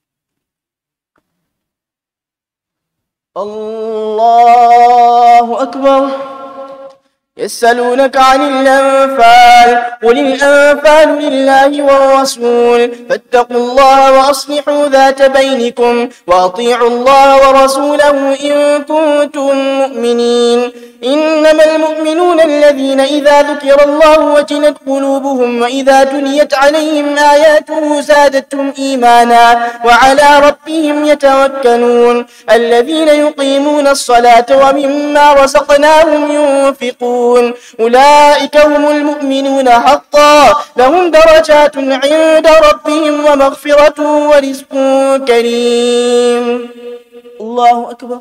الله أكبر. أكبر. يسألونك عن الأنفال قل الأنفال لله والرسول فاتقوا الله وأصلحوا ذات بينكم وأطيعوا الله ورسوله إن كنتم مؤمنين. إنما المؤمنون الذين إذا ذكر الله وجلت قلوبهم وإذا تليت عليهم آياته زادتهم إيمانا وعلى ربهم يتوكلون الذين يقيمون الصلاة ومما رزقناهم ينفقون أولئك هم المؤمنون حقا لهم درجات عند ربهم ومغفرة ورزق كريم. الله أكبر.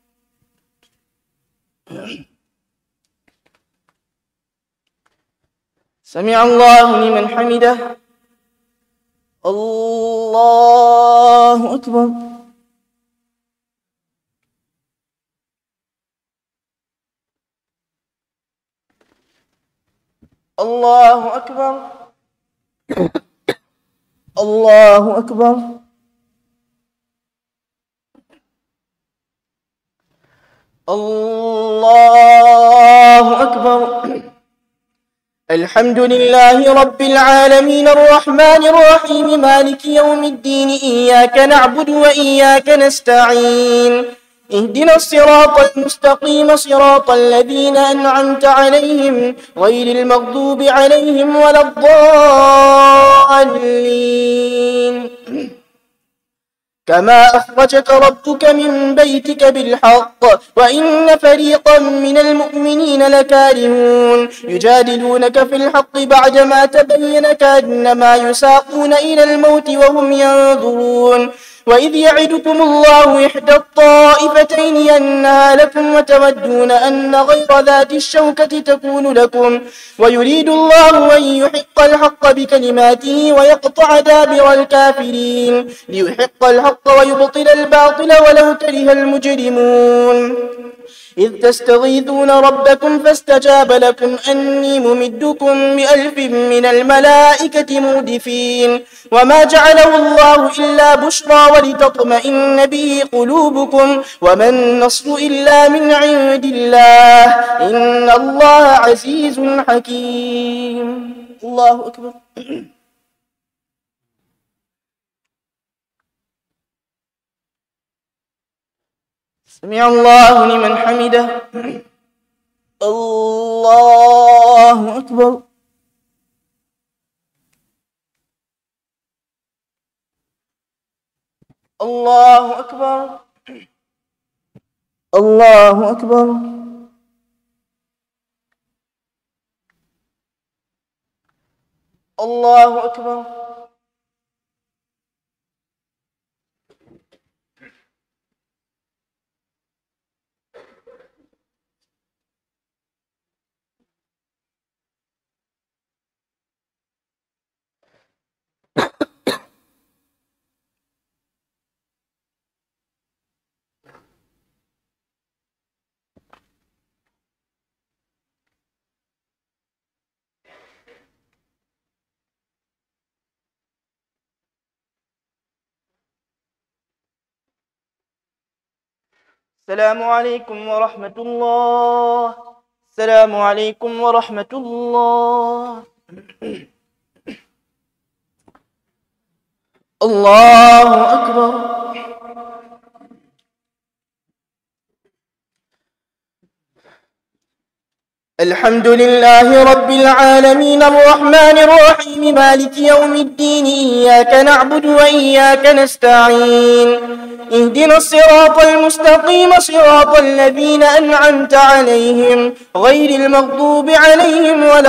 سمع الله لمن حمده. الله أكبر. الله أكبر. الله أكبر. الله أكبر. الحمد لله رب العالمين الرحمن الرحيم مالك يوم الدين إياك نعبد وإياك نستعين اهدنا الصراط المستقيم صراط الذين أنعمت عليهم غير المغضوب عليهم ولا الضالين. كما أخرجك ربك من بيتك بالحق وإن فريقا من المؤمنين لكارهون يجادلونك في الحق بعدما تبين كأنما يساقون إلى الموت وهم ينظرون. وإذ يعدكم الله إحدى الطائفتين أنها لكم وتودون أن غير ذات الشوكة تكون لكم ويريد الله أن يحق الحق بكلماته ويقطع دابر الكافرين ليحق الحق ويبطل الباطل ولو كره المجرمون. إذ تستغيثون ربكم فاستجاب لكم أني ممدكم بألف من الملائكة مردفين وما جعله الله إلا بشرى ولتطمئن به قلوبكم وما النصر إلا من عند الله إن الله عزيز حكيم. الله أكبر. سمع الله لمن حمده. الله أكبر. الله أكبر. الله أكبر. الله أكبر. السلام عليكم ورحمة الله. السلام عليكم ورحمة الله. الله أكبر. الحمد لله رب العالمين الرحمن الرحيم مالك يوم الدين إياك نعبد وإياك نستعين اهدنا الصراط المستقيم صراط الذين أنعمت عليهم غير المغضوب عليهم ولا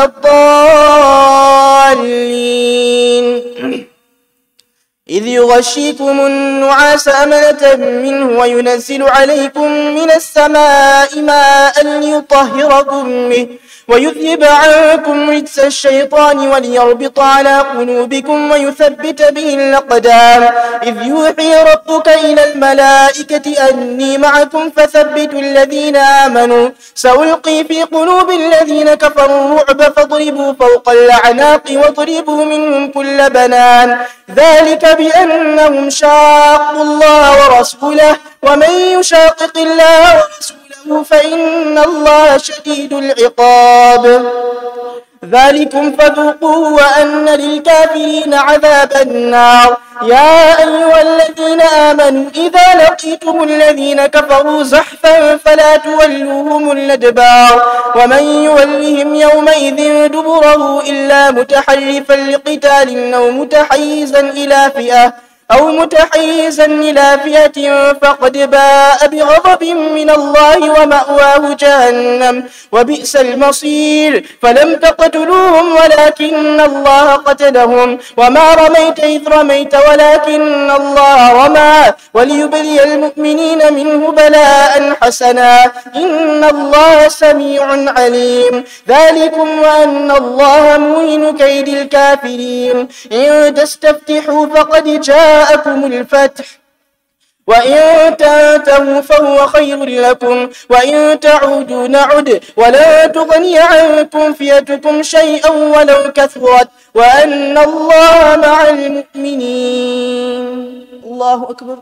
الضالين. إذ يغشيكم النعاس أمنة منه وينزل عليكم من السماء ماء ليطهركم به ويذهب عنكم رجس الشيطان وليربط على قلوبكم ويثبت به الأقدام. إذ يوحي ربك إلى الملائكة أني معكم فثبتوا الذين آمنوا سألقي في قلوب الذين كفروا الرعب فاضربوا فوق الأعناق واضربوا منهم كل بنان ذلك بأنهم شاقوا الله ورسوله ومن يشاقق الله ورسوله تسرفوا فإن الله شديد العقاب. ذلكم فذوقوه وأن للكافرين عذاب النار. يا أيها الذين آمنوا إذا لقيتم الذين كفروا زحفا فلا تولوهم الأدبار ومن يولهم يومئذ دبره إلا متحرفا لقتال أو متحيزا إلى فئة أو متحيزا إلى فئة فقد باء بغضب من الله ومأواه جهنم وبئس المصير. فلم تقتلوهم ولكن الله قتلهم وما رميت إذ رميت ولكن الله رمى وليبلي المؤمنين منه بلاء حسنا إن الله سميع عليم. ذلكم وأن الله موهن كيد الكافرين. إن تستفتحوا فقد جاء جاءكم الفتح وإن تنتهوا فهو خير لكم وإن تعودوا نعد ولا تغني عنكم فئتكم شيئا ولو كثرت وأن الله مع المؤمنين. الله أكبر.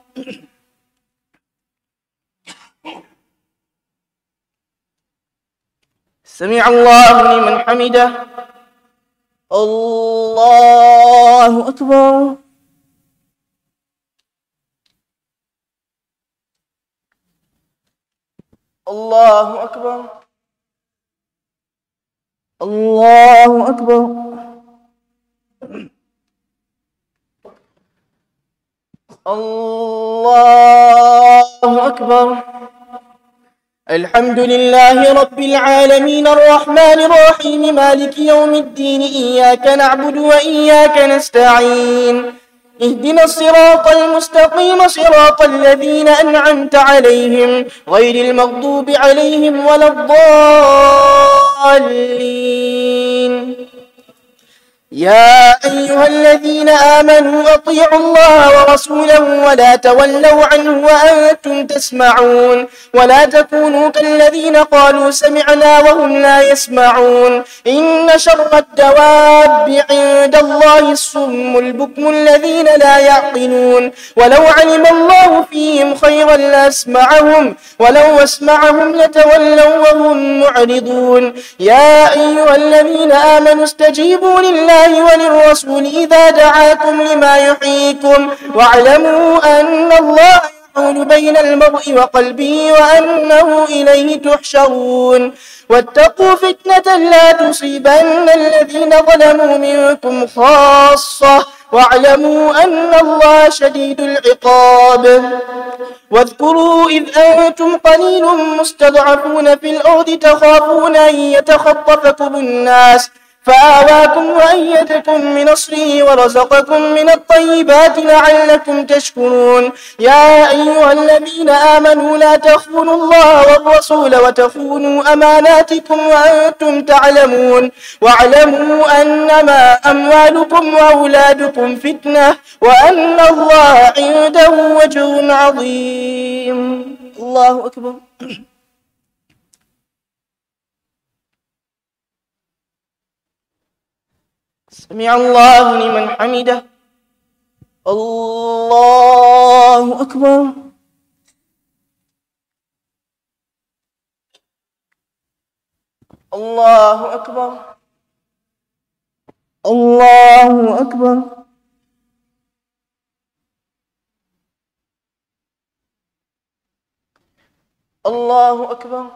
سمع الله لمن حمده. الله أكبر. الله أكبر. الله أكبر. الله أكبر. الحمد لله رب العالمين الرحمن الرحيم مالك يوم الدين إياك نعبد وإياك نستعين اهدنا الصراط المستقيم صراط الذين أنعمت عليهم غير المغضوب عليهم ولا الضالين. يا أيها الذين آمنوا أطيعوا الله ورسوله ولا تولوا عنه وأنتم تسمعون ولا تكونوا كالذين قالوا سمعنا وهم لا يسمعون. إن شر الدواب عند الله الصم البكم الذين لا يعقلون. ولو علم الله فيهم خيرا لأسمعهم ولو أسمعهم لتولوا وهم معرضون. يا أيها الذين آمنوا استجيبوا لله وللرسول إذا دعاكم لما يحييكم واعلموا أن الله يحول بين المرء وقلبه وأنه إليه تحشرون. واتقوا فتنة لا تصيبن الذين ظلموا منكم خاصة واعلموا أن الله شديد العقاب. واذكروا إذ أنتم قليل مستضعفون في الأرض تخافون أن يتخطفكم الناس فآواكم وأيدكم بنصره ورزقكم من الطيبات لعلكم تشكرون. يا أيها الذين آمنوا لا تخونوا الله والرسول وتخونوا أماناتكم وأنتم تعلمون واعلموا أنما أموالكم وأولادكم فتنة وأن الله عنده أجر عظيم. الله أكبر. سمع الله لمن حمده. الله أكبر. الله أكبر. الله أكبر. الله أكبر.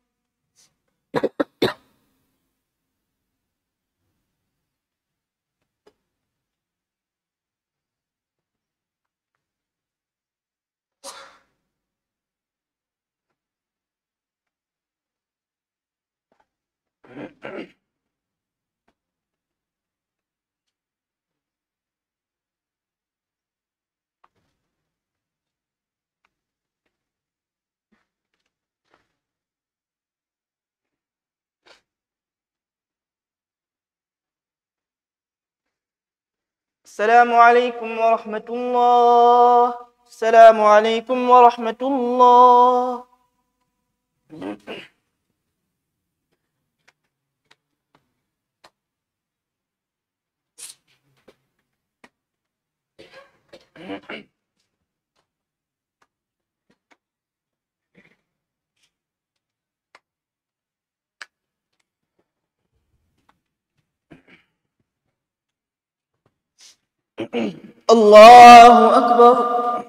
السلام عليكم ورحمة الله. السلام عليكم ورحمة الله. الله أكبر.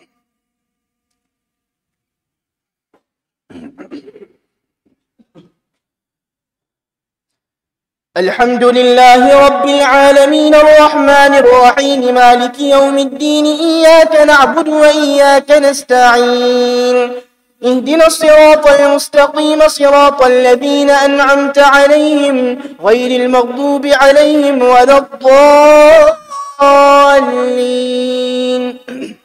الحمد لله رب العالمين الرحمن الرحيم مالك يوم الدين إياك نعبد وإياك نستعين اهدنا الصراط المستقيم صراط الذين أنعمت عليهم غير المغضوب عليهم ولا الضالين.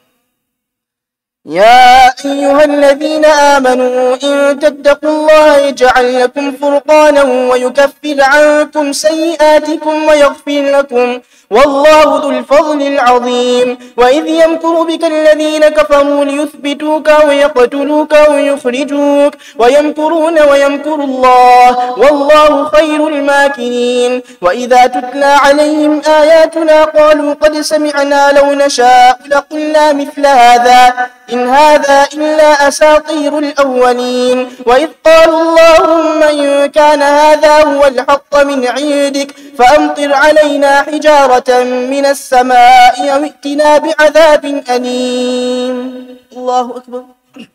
يا أيها الذين آمنوا إن تتقوا الله يجعل لكم فرقانا ويكفر عنكم سيئاتكم ويغفر لكم والله ذو الفضل العظيم. وإذ يمكر بك الذين كفروا ليثبتوك ويقتلوك ويخرجوك ويمكرون ويمكر الله والله خير الماكرين. وإذا تتلى عليهم آياتنا قالوا قد سمعنا لو نشاء لقلنا مثل هذا إن هذا إلا أساطير الأولين. وإذ قالوا اللهم إن كان هذا هو الحق من عندك فأمطر علينا حجارة من السماء أو ائتنا بعذاب أليم. الله أكبر.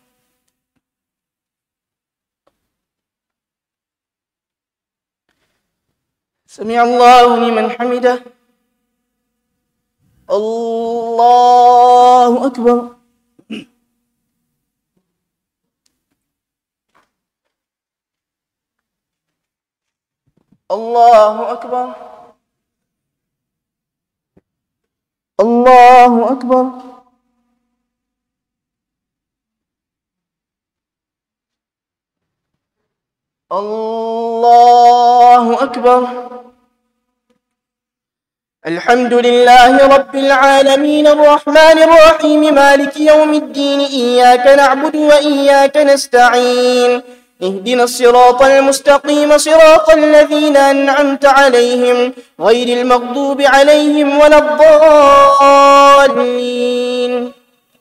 سمع الله لمن حمده. الله أكبر. الله أكبر. الله أكبر. الله أكبر. الحمد لله رب العالمين الرحمن الرحيم مالك يوم الدين إياك نعبد وإياك نستعين اهدنا الصراط المستقيم صراط الذين أنعمت عليهم غير المغضوب عليهم ولا الضالين.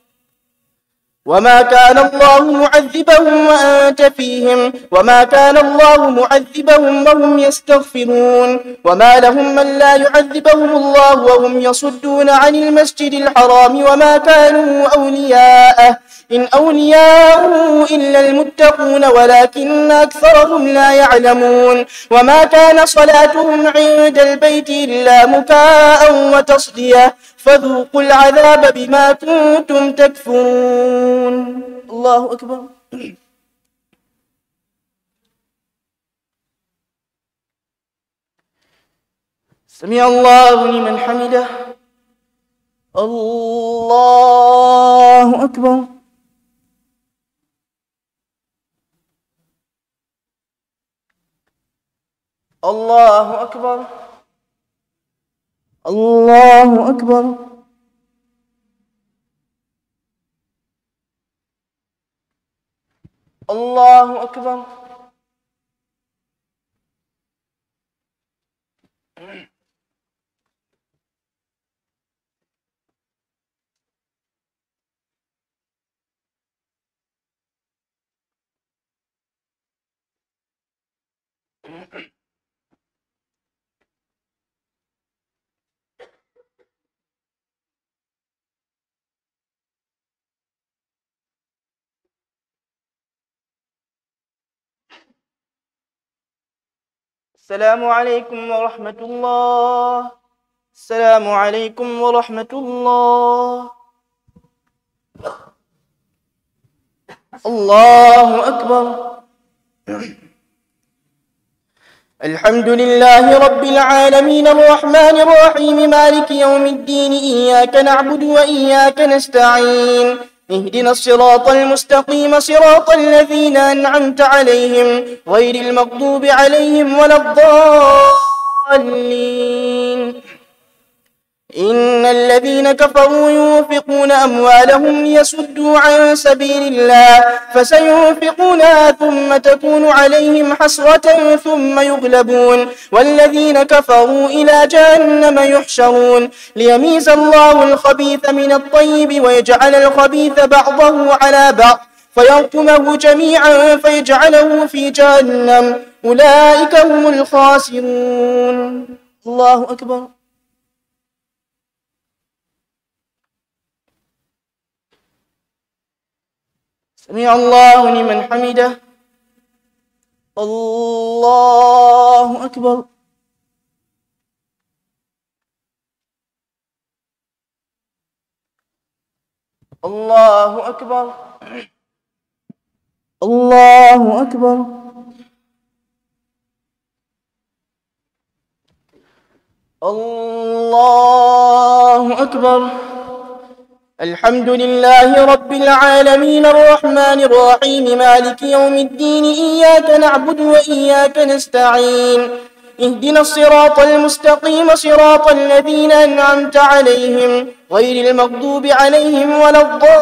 وما كان الله معذبهم وأنت فيهم وما كان الله معذبهم وهم يستغفرون. وما لهم من لا يعذبهم الله وهم يصدون عن المسجد الحرام وما كانوا أولياءه إن أولياؤه إلا المتقون ولكن أكثرهم لا يعلمون. وما كان صلاتهم عند البيت إلا مكاء وتصدية فذوقوا العذاب بما كنتم تكفرون. الله أكبر. سمع الله لمن حمده. الله أكبر. الله أكبر. الله أكبر. الله أكبر. السلام عليكم ورحمة الله. السلام عليكم ورحمة الله. الله أكبر. الحمد لله رب العالمين الرحمن الرحيم مالك يوم الدين إياك نعبد وإياك نستعين اهدنا الصراط المستقيم صراط الذين أنعمت عليهم غير المغضوب عليهم ولا الضالين. إن الذين كفروا ينفقون أموالهم ليصدوا عن سبيل الله فسينفقونها ثم تكون عليهم حسرة ثم يغلبون والذين كفروا إلى جهنم يحشرون ليميز الله الخبيث من الطيب ويجعل الخبيث بعضه على بعض فيركمه جميعا فيجعله في جهنم أولئك هم الخاسرون. الله أكبر. سمع الله لمن حمده. الله أكبر. الله أكبر. الله أكبر. الله أكبر. الحمد لله رب العالمين الرحمن الرحيم مالك يوم الدين إياك نعبد وإياك نستعين اهدنا الصراط المستقيم صراط الذين أنعمت عليهم غير المغضوب عليهم ولا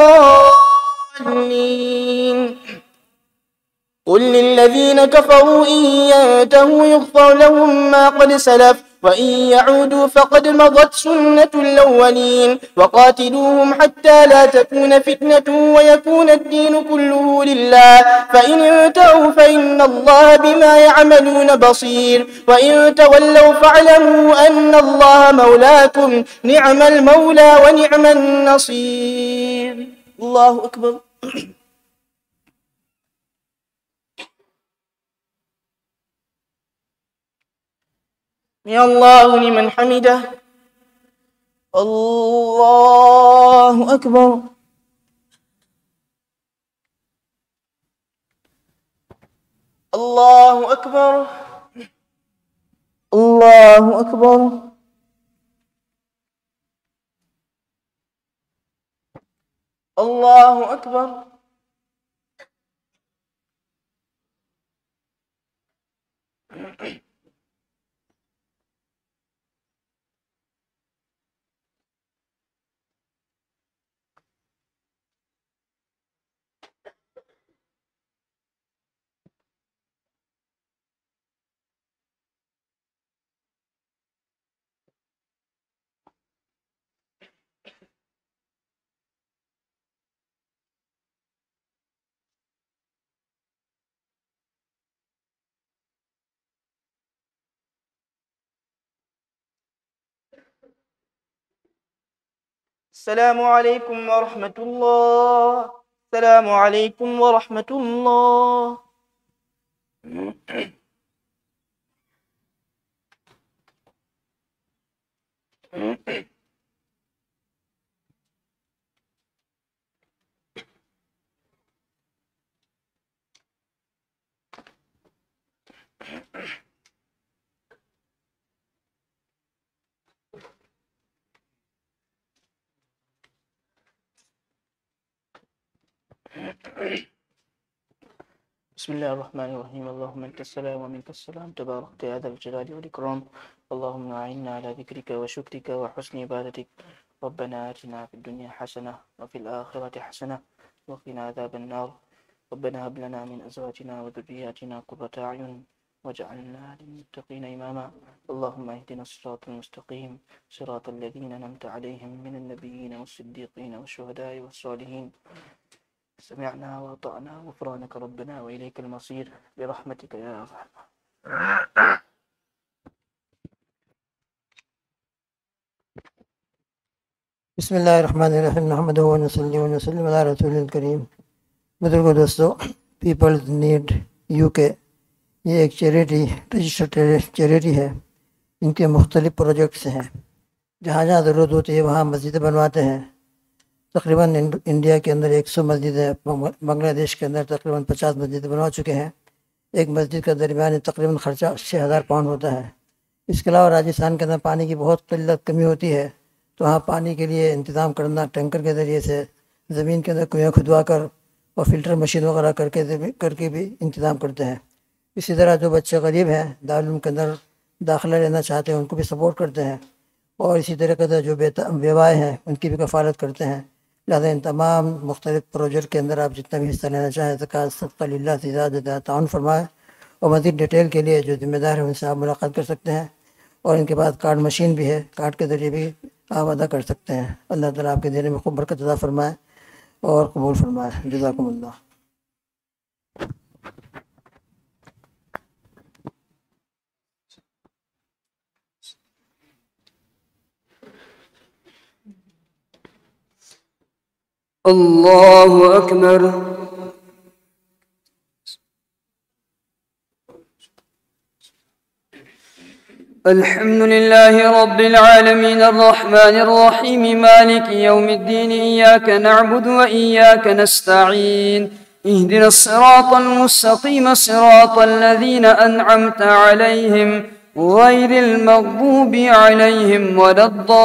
الضالين. قل للذين كفروا إن ينتهوا يغفر لهم ما قد سلف وإن يعودوا فقد مضت سنة الأولين وقاتلوهم حتى لا تكون فتنة ويكون الدين كله لله فإن انتهوا فإن الله بما يعملون بصير وإن تولوا فاعلموا أن الله مولاكم نعم المولى ونعم النصير. الله أكبر. سمع الله لمن حمده. الله أكبر. الله أكبر. الله أكبر. الله أكبر. السلام عليكم ورحمة الله. السلام عليكم ورحمة الله. بسم الله الرحمن الرحيم. اللهم أنت السلام ومنك السلام تباركت يا ذا الجلال والإكرام. اللهم أعنا على ذكرك وشكرك وحسن عبادتك. ربنا آتنا في الدنيا حسنة وفي الآخرة حسنة وقنا عذاب النار. ربنا هب لنا من أزواجنا وذرياتنا قرة أعين واجعلنا للمتقين إماما. اللهم اهدنا الصراط المستقيم صراط الذين أنعمت عليهم من النبيين والصديقين والشهداء والصالحين. سمعنا وأطعنا غفرانك ربنا وإليك المصير برحمتك يا أرحم. بسم الله الرحمن الرحيم نحمده ونصلي ونسلم على रसूल करीम। बुजुर्गों दोस्तों, पीपल्स नीड यूके ये एक चैरिटी रजिस्टर्ड चैरिटी है। इनके मुख्तलिफ प्रोजेक्ट्स हैं। जहाँ जहाँ ज़रूरत होती है वहाँ मस्जिदें बनवाते हैं। तकरीबन इंडिया के अंदर एक सौ मस्जिद है। बांग्लादेश के अंदर तकरीबन पचास मस्जिदें बनवा चुके हैं। एक मस्जिद का दरमियानी तकरीबन ख़र्चा छः हज़ार पाउंड होता है। इसके अलावा राजस्थान के अंदर पानी की बहुत किल्लत कमी होती है, तो वहाँ पानी के लिए इंतज़ाम करना टैंकर के ज़रिए से ज़मीन के अंदर कुएँ खुदवा कर और फ़िल्टर मशीन वगैरह करके करके भी इंतज़ाम करते हैं। इसी तरह जो बच्चे गरीब हैं दारुल उलूम के अंदर दाखिला लेना चाहते हैं उनको भी सपोर्ट करते हैं, और इसी तरह के जो बेवाएँ हैं उनकी भी कफ़ालत करते हैं। लिहाजा इन तमाम मुख्तलिफ प्रोजेक्ट के अंदर आप जितना भी हिस्सा लेना चाहें ज़कात सदका लिल्लाह से ज़्यादा ताउन फरमाएँ। और मज़ीद डिटेल के लिए जो ज़िम्मेदार है उनसे आप मुलाकात कर सकते हैं। और इनके पास कार्ड मशीन भी है, कार्ड के ज़रिए भी आप अदा कर सकते हैं। अल्लाह ताला आपके देने में खूब बरकत अता फरमाए और कबूल फरमाए। जज़ाकुमुल्लाह। الله أكبر الحمد لله رب العالمين الرحمن الرحيم مالك يوم الدين إياك نعبد وإياك نستعين اهدنا الصراط المستقيم صراط الذين أنعمت عليهم غير المغضوب عليهم ولا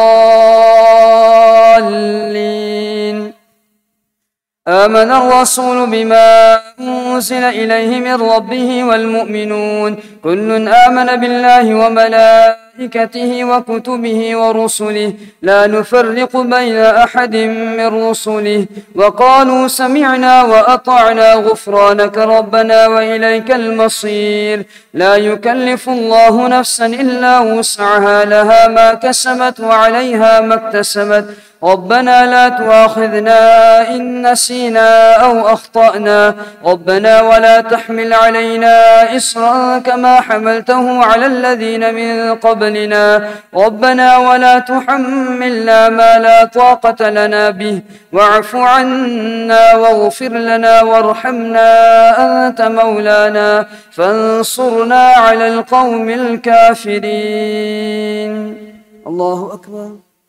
الضالين. آمن الرسول بما أنزل إليه من ربه والمؤمنون كل آمن بالله وملائكته وكتبه ورسله لا نفرق بين أحد من رسله وقالوا سمعنا وأطعنا غفرانك ربنا وإليك المصير. لا يكلف الله نفسا إلا وسعها لها ما كسبت وعليها ما اكتسبت ربنا لا تؤاخذنا إن نسينا أو أخطأنا ربنا ولا تحمل علينا إصرا كما حملته على الذين من قبلنا ربنا ولا تحملنا ما لا طاقة لنا به واعف عنا واغفر لنا وارحمنا أنت مولانا فانصرنا على القوم الكافرين. الله أكبر.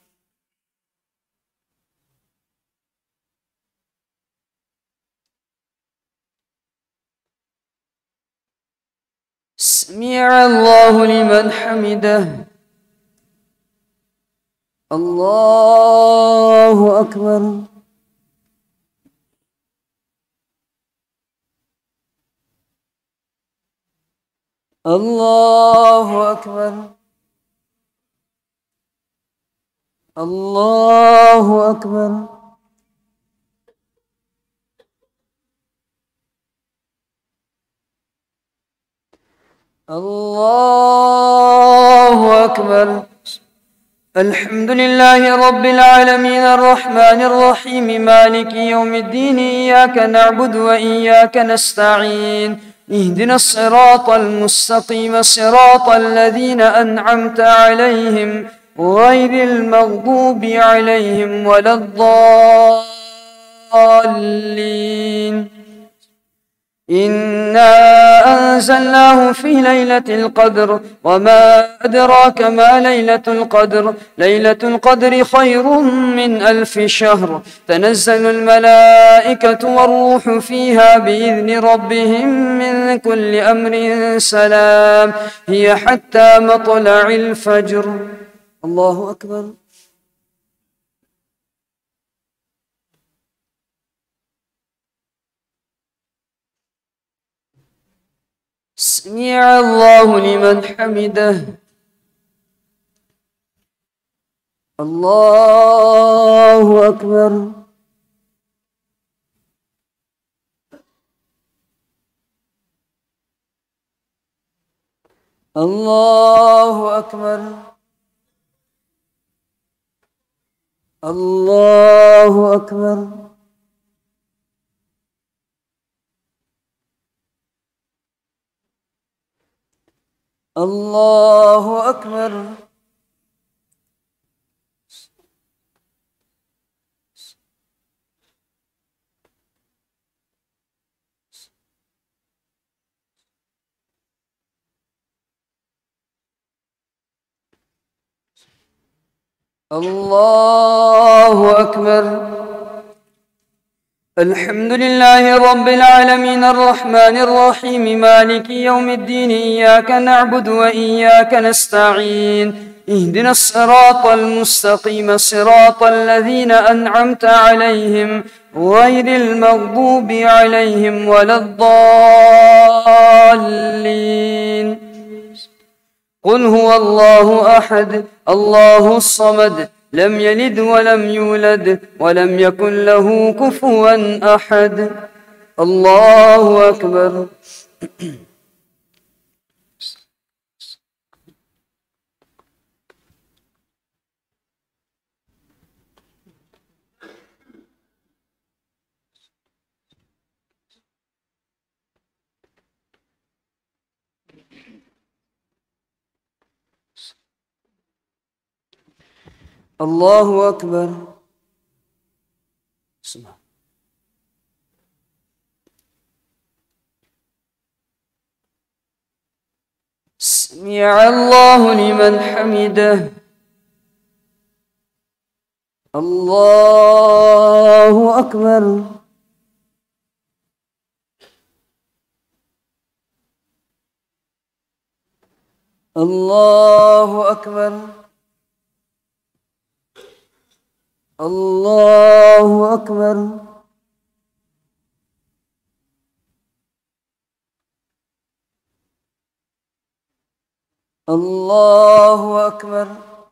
سمع الله لمن حمده. الله أكبر. الله أكبر. الله أكبر. الله أكبر. الحمد لله رب العالمين الرحمن الرحيم مالك يوم الدين إياك نعبد وإياك نستعين اهدنا الصراط المستقيم صراط الذين أنعمت عليهم غير المغضوب عليهم ولا الضالين. إنا أنزلناه في ليلة القدر وما أدراك ما ليلة القدر ليلة القدر خير من ألف شهر تنزل الملائكة والروح فيها بإذن ربهم من كل أمر سلام هي حتى مطلع الفجر. الله أكبر. سمع الله لمن حمده. الله أكبر. الله أكبر. الله أكبر. الله أكبر. الله أكبر. الحمد لله رب العالمين الرحمن الرحيم مالك يوم الدين إياك نعبد وإياك نستعين اهدنا الصراط المستقيم صراط الذين أنعمت عليهم غير المغضوب عليهم ولا الضالين. قل هو الله أحد الله الصمد لم يلد ولم يولد ولم يكن له كفوا أحد. الله أكبر. الله أكبر. سمع الله لمن حمده. الله أكبر. الله أكبر. الله أكبر. الله أكبر.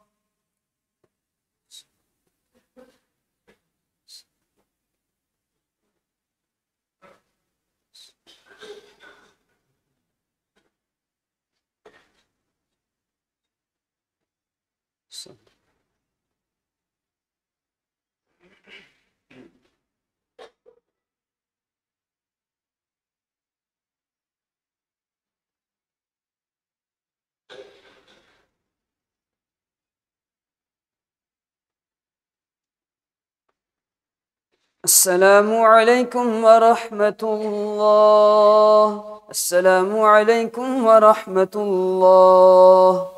السلام عليكم ورحمة الله. السلام عليكم ورحمة الله.